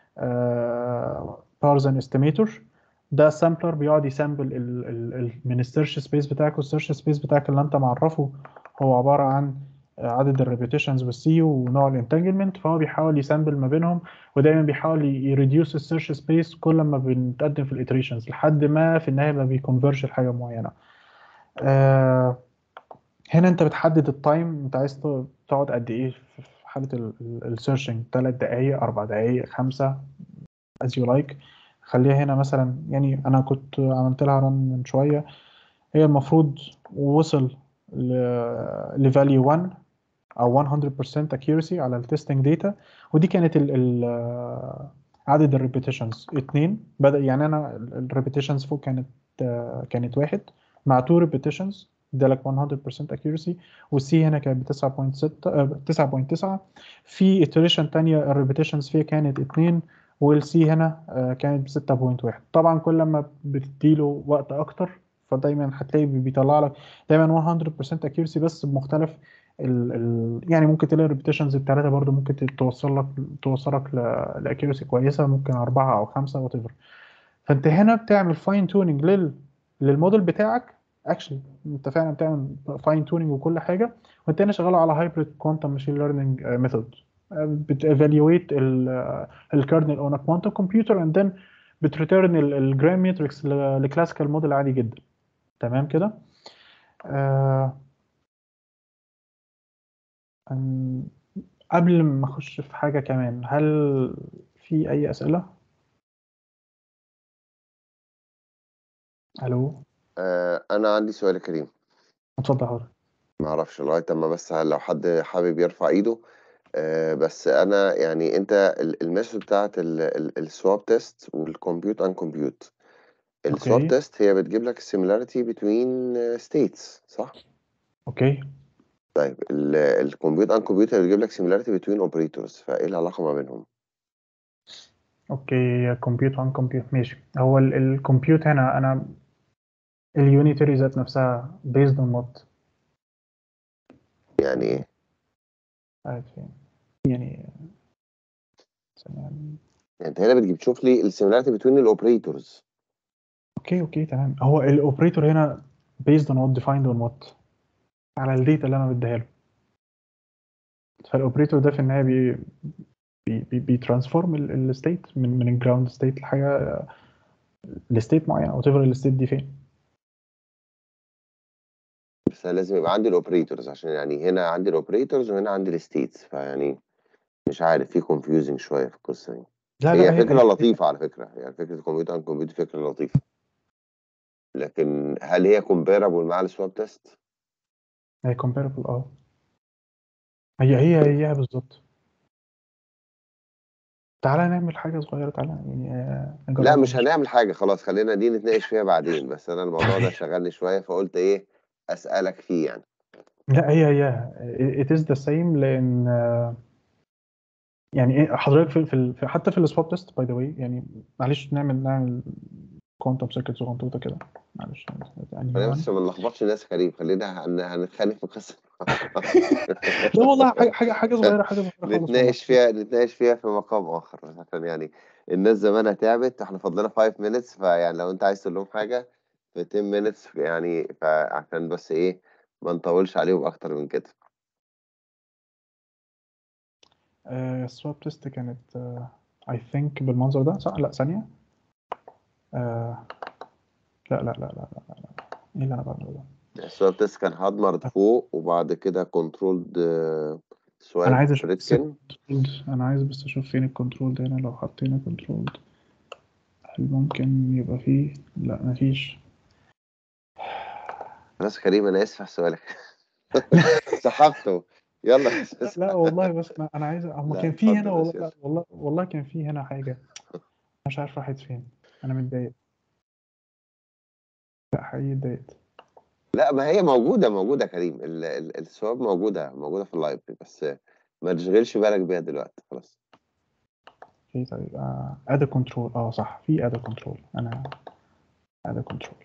بارزن استيميتور. ده سامبلر بيقعد يسامبل من السيرش سبيس بتاعك، والسيرش سبيس بتاعك اللي انت معرفه هو عبارة عن عدد الريبيتيشنز والسي ونوع الانتانجلمنت، فهو بيحاول يسامبل ما بينهم. ودايما بيحاول يريديوس السيرش سبيس كل ما بنتقدم في الاتريشنز لحد ما في النهايه ما بيكونفرج لحاجه معينه. آه هنا انت بتحدد التايم، انت عايز تقعد قد ايه في حاله السيرشنج، 3 دقائق 4 دقائق 5 as you like. خليها هنا مثلا، يعني انا كنت عملت لها رن من شويه، هي المفروض وصل لفاليو 1 او 100% accuracy على التستنج داتا. ودي كانت عدد الريبيتيشنز 2. بدأ يعني انا الريبيتيشنز فوق كانت 1 مع 2 ريبيتيشنز ادالك 100% accuracy. والسي هنا كانت ب 9.6 9.9. في iteration تانية الريبيتيشنز فيها كانت 2، والسي هنا كانت ب 6.1. طبعا كل ما بتديله وقت اكتر فدايما هتلاقي بيطلع لك دايما 100% accuracy، بس بمختلف يعني ممكن تلاقي الريبيتيشنز الثلاثه برضو ممكن توصلك لاكيورسي كويسه، ممكن 4 او 5 وات ايفر. فانت هنا بتعمل فاين توننج للموديل بتاعك. اكشلي انت فعلا بتعمل فاين توننج وكل حاجه، وانت هنا شغال على هايبريد كوانتم ماشين ليرنينج ميثود. بتيفالويت الكيرنل اون ا كوانتم كمبيوتر اند ذن بتريتيرن الجرام ماتريكس لكلاسيكال موديل عادي جدا. تمام كده. آه قبل ما اخش في حاجة كمان، هل في اي اسئلة؟ الو. انا عندي سؤال يا كريم. اتفضل حضرتك. ما اعرفش لغايه اما بس لو حد حابب يرفع ايده. بس انا يعني انت الميثود بتاعت السواب تيست والكمبيوت ان كمبيوت. السواب اوكي. تيست هي بتجيب لك similarity between states، صح؟ اوكي. طيب الكمبيوت ان كمبيوت هي بتجيب لك similarity between operators، فايه العلاقه ما بينهم؟ اوكي كمبيوت عن كمبيوت ماشي. هو الكمبيوت هنا انا اليونيتري ذات نفسها based on what؟ يعني يعني ايه؟ عارف يعني ثانية. يعني انت هنا بتجيب تشوف لي السيميلاريتي between الاوبريتورز. اوكي اوكي تمام. هو الاوبريتور هنا based on what defined on what؟ على الداتا اللي انا بديها له. فالاوبريتور ده في النهايه بيترانسفورم الستيت من الجراوند ستيت لحاجه لستيت معينه، او تفرق الستيت دي فين. بس أنا لازم يبقى عندي الاوبريتورز، عشان يعني هنا عندي الاوبريتورز وهنا عندي الستيتس، فيعني مش عارف، في confusing شويه في القصه دي. لا لا هي هي فكره لطيفه على فكره، يعني فكره الكمبيوتر عن كمبيوتر فكره لطيفه، لكن هل هي comparable مع السواب تيست؟ هي كومباربل اه. هي بالظبط. تعالى نعمل حاجة صغيرة، تعالى يعني لا نجربها مش مش. هنعمل حاجه، خلاص خلينا دي نتناقش فيها بعدين، بس انا الموضوع ده شغلني شويه فقلت ايه اسالك فيه يعني. لا هي it is the same، لأن يعني إيه حضرتك حتى في السواب تيست باي ذا واي، يعني معلش نعمل كوانتم سيركت صغنطوطة كده. معلش خلينا بس نيو عشان ما نلخبطش الناس يا كريم، خلينا هنتخانق في القصه. لا والله حاجه صغيره، حاجه صغيره خالص والله. نتناقش فيها في مقام آخر، عشان يعني الناس زمانها تعبت، احنا فاضلنا 5 minutes، فيعني لو انت عايز تقول لهم حاجة في 10 minutes يعني، فعشان بس ايه ما نطولش عليهم اكتر من كده. السواب تيست كانت اي ثينك بالمنظر ده صح؟ لا ثانيه. آه لا لا لا لا لا لا. ايه اللي انا بعمله ده؟ السواب تيست كان هادمرد فوق، وبعد كده كنترولد انا سواب عايز اشوف بس فريتكن. الكنترول، انا عايز بس اشوف فين الكنترول ده هنا. لو حطينا كنترول هل ممكن يبقى فيه؟ لا مفيش. خلاص كريم، انا اسف على سؤالك. سحبته. يلا بس لا والله بس انا عايز، اما لا كان في هنا اتفضل يا والله، سيدي. لا والله كان في هنا حاجه مش عارف راحت فين. انا متضايق، لا حقيقي اتضايقت. لا، ما هي موجودة يا كريم، الثواب موجودة في اللايبرري، بس ما تشغلش بالك بيها دلوقتي خلاص. في طيب ادي كنترول، صح في ادي كنترول، انا ادي كنترول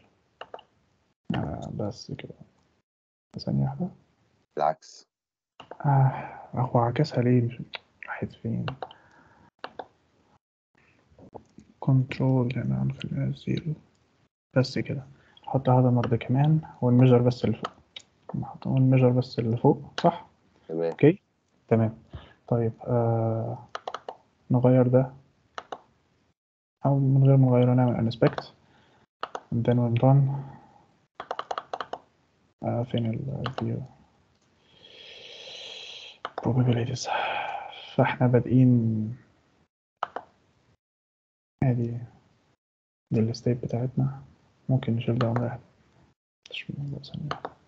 بس كده. ثانيه واحده. بالعكس. هو عكسها ليه؟ مش راحت فين؟ كنترول هنا هنخليها زيرو بس كده. نحط هذا مرة كمان، والميجر بس اللي فوق. نحط الميجر بس اللي فوق صح. تمام. اوكي تمام. طيب نغير ده، او من غير ما نغيره نعمل inspect and then when run. فين ال view probabilities. فاحنا بادئين ادي دي الستيت بتاعتنا. ممكن نشيل ده ونريح. مش موضوع ثانية.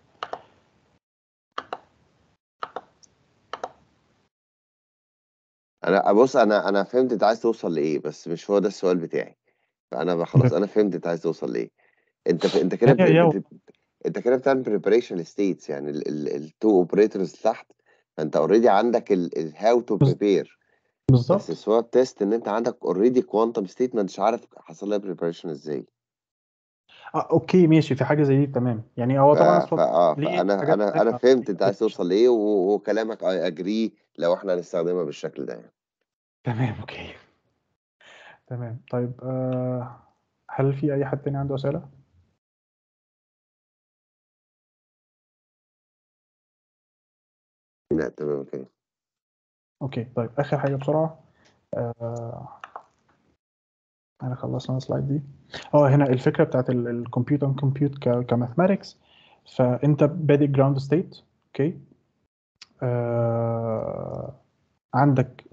انا بص، انا فهمت انت عايز توصل لايه، بس مش هو ده السؤال بتاعي. فانا خلاص انا فهمت انت عايز توصل لايه. انت كده هي انت كده بتعمل بريباريشن ستيتس، يعني التو اوبريتورز تحت. فانت اوريدي عندك الهاو تو بريبير. بس بالظبط. السواب تيست ان انت عندك اوريدي كوانتم ستيت، ما انتش عارف حصل لها بريباريشن ازاي. اوكي ماشي، في حاجه زي دي تمام. يعني هو طبعا السواب ليه فانا حاجات انا مهمه فهمت وليه انت عايز application. توصل لايه، وكلامك اي اجري لو احنا هنستخدمها بالشكل ده يعني. تمام اوكي تمام. طيب هل في اي حد تاني عنده اسئله؟ لا تمام اوكي. اوكي طيب اخر حاجه بسرعه. آه انا خلصنا السلايد دي. هنا الفكره بتاعت الكمبيوت اون كمبيوت كماثماتكس. فانت بادئ جراوند ستيت. اوكي عندك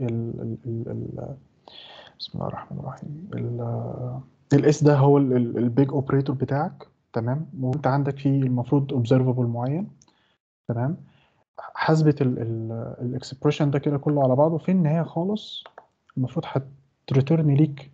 بسم الله الرحمن الرحيم. الاس ده هو البيج اوبريتور بتاعك، تمام. وانت عندك فيه المفروض اوبزرفبل معين، تمام. حسبة الاكسبريشن ده كده كله على بعضه في النهاية خالص المفروض هتريتيرن ليك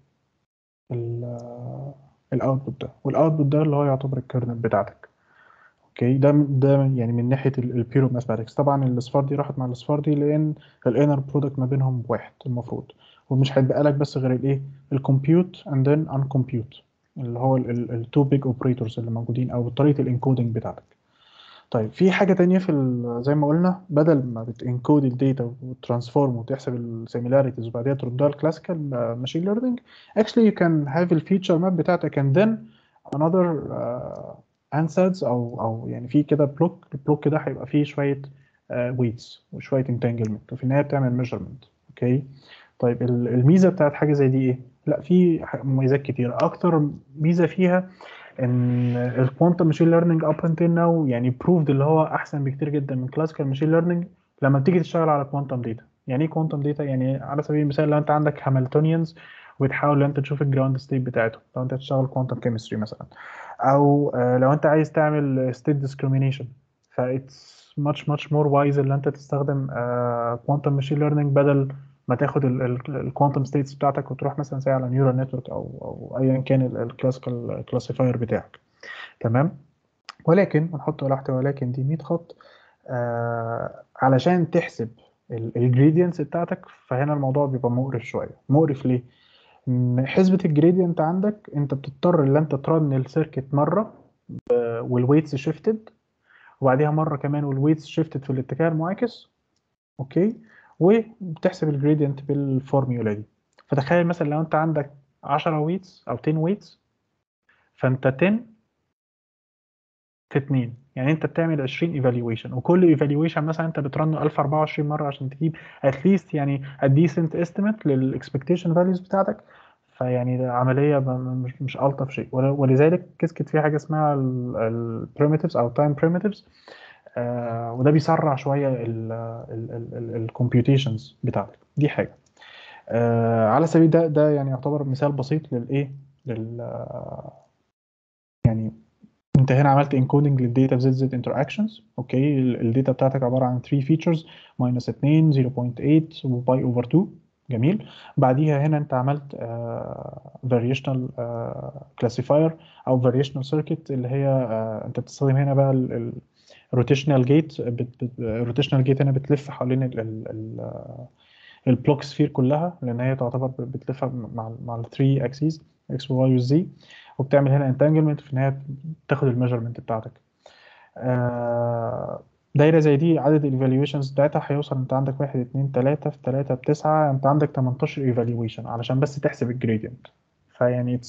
الاوتبوت ده، والاوتبوت ده اللي هو يعتبر الكيرنل بتاعتك. اوكي ده يعني من ناحيه البيرو ماثماتكس. طبعا الاصفار دي راحت مع الاصفار دي لان الانر برودكت ما بينهم واحد المفروض، ومش هيتبقى لك بس غير الايه، الكمبيوت اند ذن ان كومبيوت، اللي هو التو بيج اوبريتورز اللي موجودين او طريقه الانكودنج بتاعتك. طيب في حاجه تانية في زي ما قلنا، بدل ما بتنكود الداتا وترانسفورم وتحسب السيميلاريتيز وبعدين تردها الكلاسيكال ماشين ليرنينج، actually you can have الفيتشر ماب بتاعتك and then another answers او يعني في كده البلوك كده هيبقى فيه شويه ويتس وشويه انتانجلمنت، وفي النهايه بتعمل ميجرمنت. اوكي طيب الميزه بتاعت حاجه زي دي ايه؟ لا في مميزات كتيره. اكتر ميزه فيها ان الكوانتم ماشين ليرنينج اب انتل ناو يعني بروفد اللي هو احسن بكتير جدا من كلاسيكال ماشين ليرنينج لما بتيجي تشتغل على كوانتم داتا. يعني ايه كوانتم داتا؟ يعني على سبيل المثال لو انت عندك هاملتونيانز وبتحاول ان انت تشوف الجراوند ستيت بتاعته، لو انت تشتغل كوانتم كيمستري مثلا، او لو انت عايز تعمل ستيت ديسكريميشن، فايتس ماتش مور وايز ان انت تستخدم كوانتم ماشين ليرنينج بدل ما تاخد الكوانتم ستيتس بتاعتك وتروح مثلا سي على نيورال نتورك او ايا كان الكلاسيكال كلاسيفاير بتاعك، تمام. ولكن هنحط تحت ولكن دي 100 خط. علشان تحسب الجريدينتس بتاعتك، فهنا الموضوع بيبقى مقرف شويه. مقرف ليه؟ إن حسبة الجريدينت عندك انت بتضطر ان انت ترن السيركت مره والويتس شيفتد، وبعديها مره كمان والويتس شيفتت في الاتجاه المعاكس. اوكي. وبتحسب الجريدينت بالفورميولا دي. فتخيل مثلا لو انت عندك 10 ويتس او 10 ويتس، فانت 10 في 2، يعني انت بتعمل 20 ايفالويشن، وكل ايفالويشن مثلا انت بترنه 1024 مره عشان تجيب اتليست يعني a decent estimate للاكسبكتيشن فاليوز بتاعتك. فيعني ده عمليه مش الطف شيء، ولذلك كسكت في حاجه اسمها البريمتيفز او تايم بريمتيفز. وده بيسرع شويه الكمبيوتيشنز بتاعتك. دي حاجه. على سبيل ده يعني يعتبر مثال بسيط للايه، لل يعني انت هنا عملت انكودنج للداتا في زد زد انتراكشنز. اوكي. الداتا بتاعتك عباره عن 3 فيتشرز: ماينس 2، 0.8، وباي اوفر 2. جميل. بعديها هنا انت عملت فاريشنال كلاسيفاير او فاريشنال سيركت، اللي هي انت بتستخدم هنا بقى الروتيشنال جيت. الروتيشنال جيت هنا بتلف حوالين البلوك سفير كلها، لان هي تعتبر بتلف مع ال 3 اكسيز اكس وواي وزي، وبتعمل هنا انتانجلمنت في ان هي تاخد الميجرمنت بتاعتك. دايره زي دي عدد الايفالويشنز بتاعتها هيوصل، انت عندك 1 2 3 في 3 ب9، انت عندك 18 ايفالويشن علشان بس تحسب الجريدينت. فيعني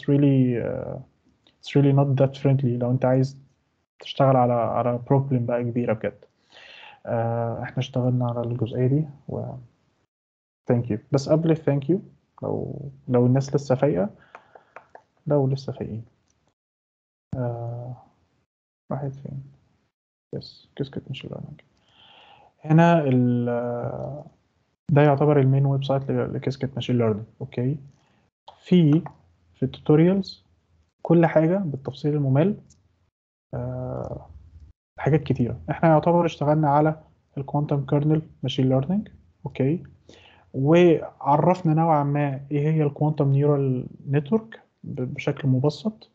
it's really not that friendly لو انت عايز تشتغل على بروبلم بقى كبيره بجد. احنا اشتغلنا على الجزئيه دي و thank you. بس قبل thank you، لو الناس لسه فايقه، لو لسه فايقين، راحت فين؟ يس كسكت مش learning. هنا ده يعتبر المين ويب سايت لكسكت ماشين ليرنينج. اوكي. في في التوتوريالز كل حاجه بالتفصيل الممل. آه، حاجات كتيره. احنا يعتبر اشتغلنا على الكوانتم كيرنل ماشين ليرنينج. اوكي. وعرفنا نوعا ما ايه هي الكوانتم نيورال نتورك بشكل مبسط.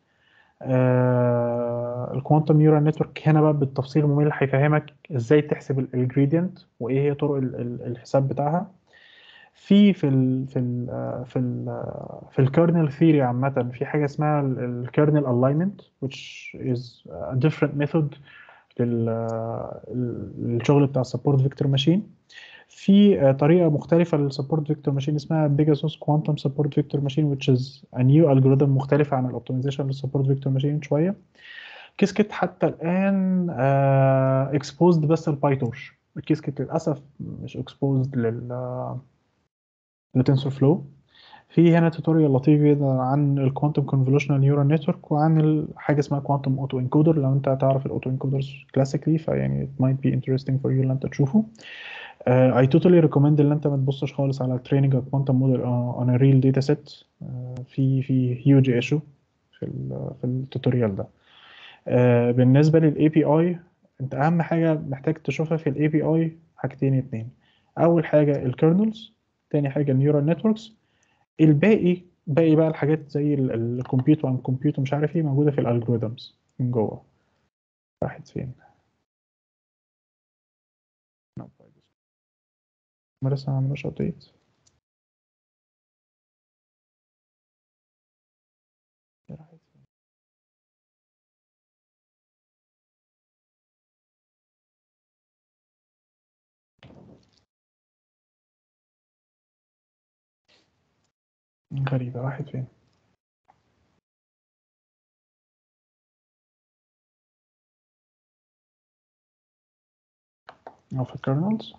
الكوانتم نيورال نتورك هنا بقى بالتفصيل الممل هيفهمك ازاي تحسب الجريدينت وايه هي طرق الحساب بتاعها. في الكيرنل ثيوري عامة في حاجة اسمها الكيرنل alignment which is a different method للشغل بتاع السبورت فيكتور ماشين. في طريقة مختلفة للسبورت فيكتور ماشين اسمها بيجاسوس كوانتم سبورت فيكتور ماشين which is a new algorithm مختلفة عن الاوبتمايزيشن للسبورت فيكتور ماشين شوية. كيسكت حتى الآن exposed بس البايتورش. كيسكت للأسف مش exposed لتنسور فلو. في هنا توتوريال لطيف جدا عن الكوانتم كونفولوشنال نيورال نتورك وعن حاجه اسمها كوانتم اوتو انكودر. لو انت تعرف الاوتو انكودرز كلاسيكلي فيعني it might be interesting for you ان انت تشوفه. I totally recommend ان انت ما تبصش خالص على training a quantum model on a real data set. في huge issue في التوتوريال ده. بالنسبه للاي بي اي، انت اهم حاجه محتاج تشوفها في الاي بي اي حاجتين اتنين. اول حاجه الكيرنلز، تاني حاجه النيورال نتوركس. باقي بقى الحاجات زي الكمبيوت وان كمبيوت ومش عارف ايه موجوده في الالجوريثمز من جوه. راحت فين؟ ما لسه ما عملوش ابديت. غريبه راحت فين؟ او في الكيرنلز.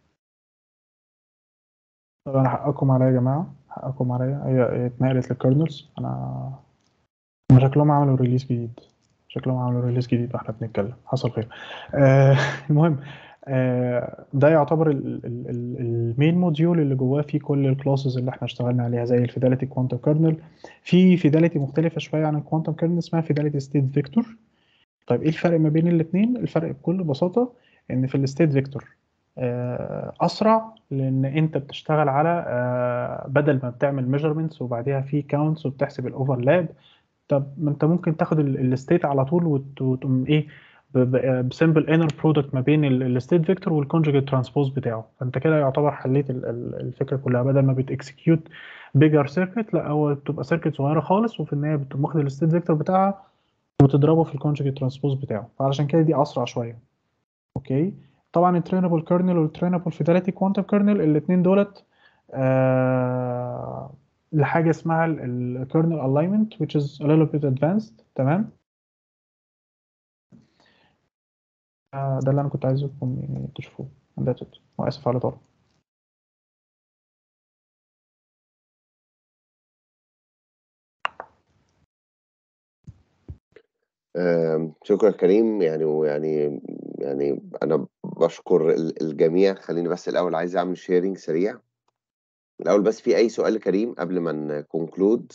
طب انا حقكم عليا يا جماعه، حقكم عليا. هي اتنقلت للكيرنلز. هم شكلهم عملوا ريليز جديد. شكلهم عملوا ريليز جديد واحنا بنتكلم. حصل خير. المهم، ده يعتبر المين موديول اللي جواه فيه كل الكلاسز اللي احنا اشتغلنا عليها زي الفيداليتي كوانتم كيرنل. في فيداليتي مختلفه شويه عن الكوانتم كيرنل اسمها فيداليتي ستيت فيكتور. طيب ايه الفرق ما بين الاثنين؟ الفرق بكل بساطه ان في الستيت فيكتور اسرع، لان انت بتشتغل على بدل ما بتعمل ميجرمنتس وبعديها في كاونتس وبتحسب الاوفرلاب. طب ما انت ممكن تاخد الستيت على طول وتقوم ايه بسمبل انر برودكت ما بين الستيت فيكتور والكونجوجيت ترانسبوز بتاعه. فانت كده يعتبر حليت الفكره كلها. بدل ما بتكسكيوت بيجر سيركت، لا هو بتبقى سيركت صغيره خالص وفي النهايه بتقوم واخد الستيت فيكتور بتاعها وتضربه في الكونجكت ترانسبوز بتاعه، فعلشان كده دي اسرع شويه. اوكي. طبعا الترينبل كيرنل والترينبل فيداليتي كوانتم كيرنل الاثنين دولت لحاجه اسمها الكيرنل الاينمنت which is a little bit advanced. تمام. ده اللي انا كنت عايزكم يعني تشوفوه. That's it. واسف على طول. شكرا كريم. يعني انا بشكر الجميع. خليني بس الاول عايز اعمل شيرنج سريع الاول، بس في اي سؤال لكريم قبل ما نكونكلود؟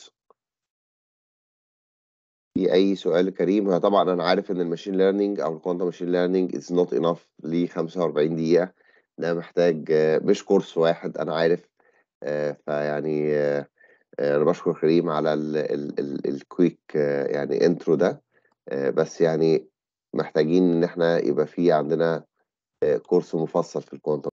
في اي سؤال لكريم؟ هو طبعا انا عارف ان الماشين ليرنينج او الكوانتم ماشين ليرنينج از نوت انف ل 45 دقيقه، ده محتاج مش كورس واحد، انا عارف. فيعني انا بشكر كريم على الكويك يعني انترو ده. بس يعني محتاجين ان احنا يبقى في عندنا كورس مفصل في الكوانتم.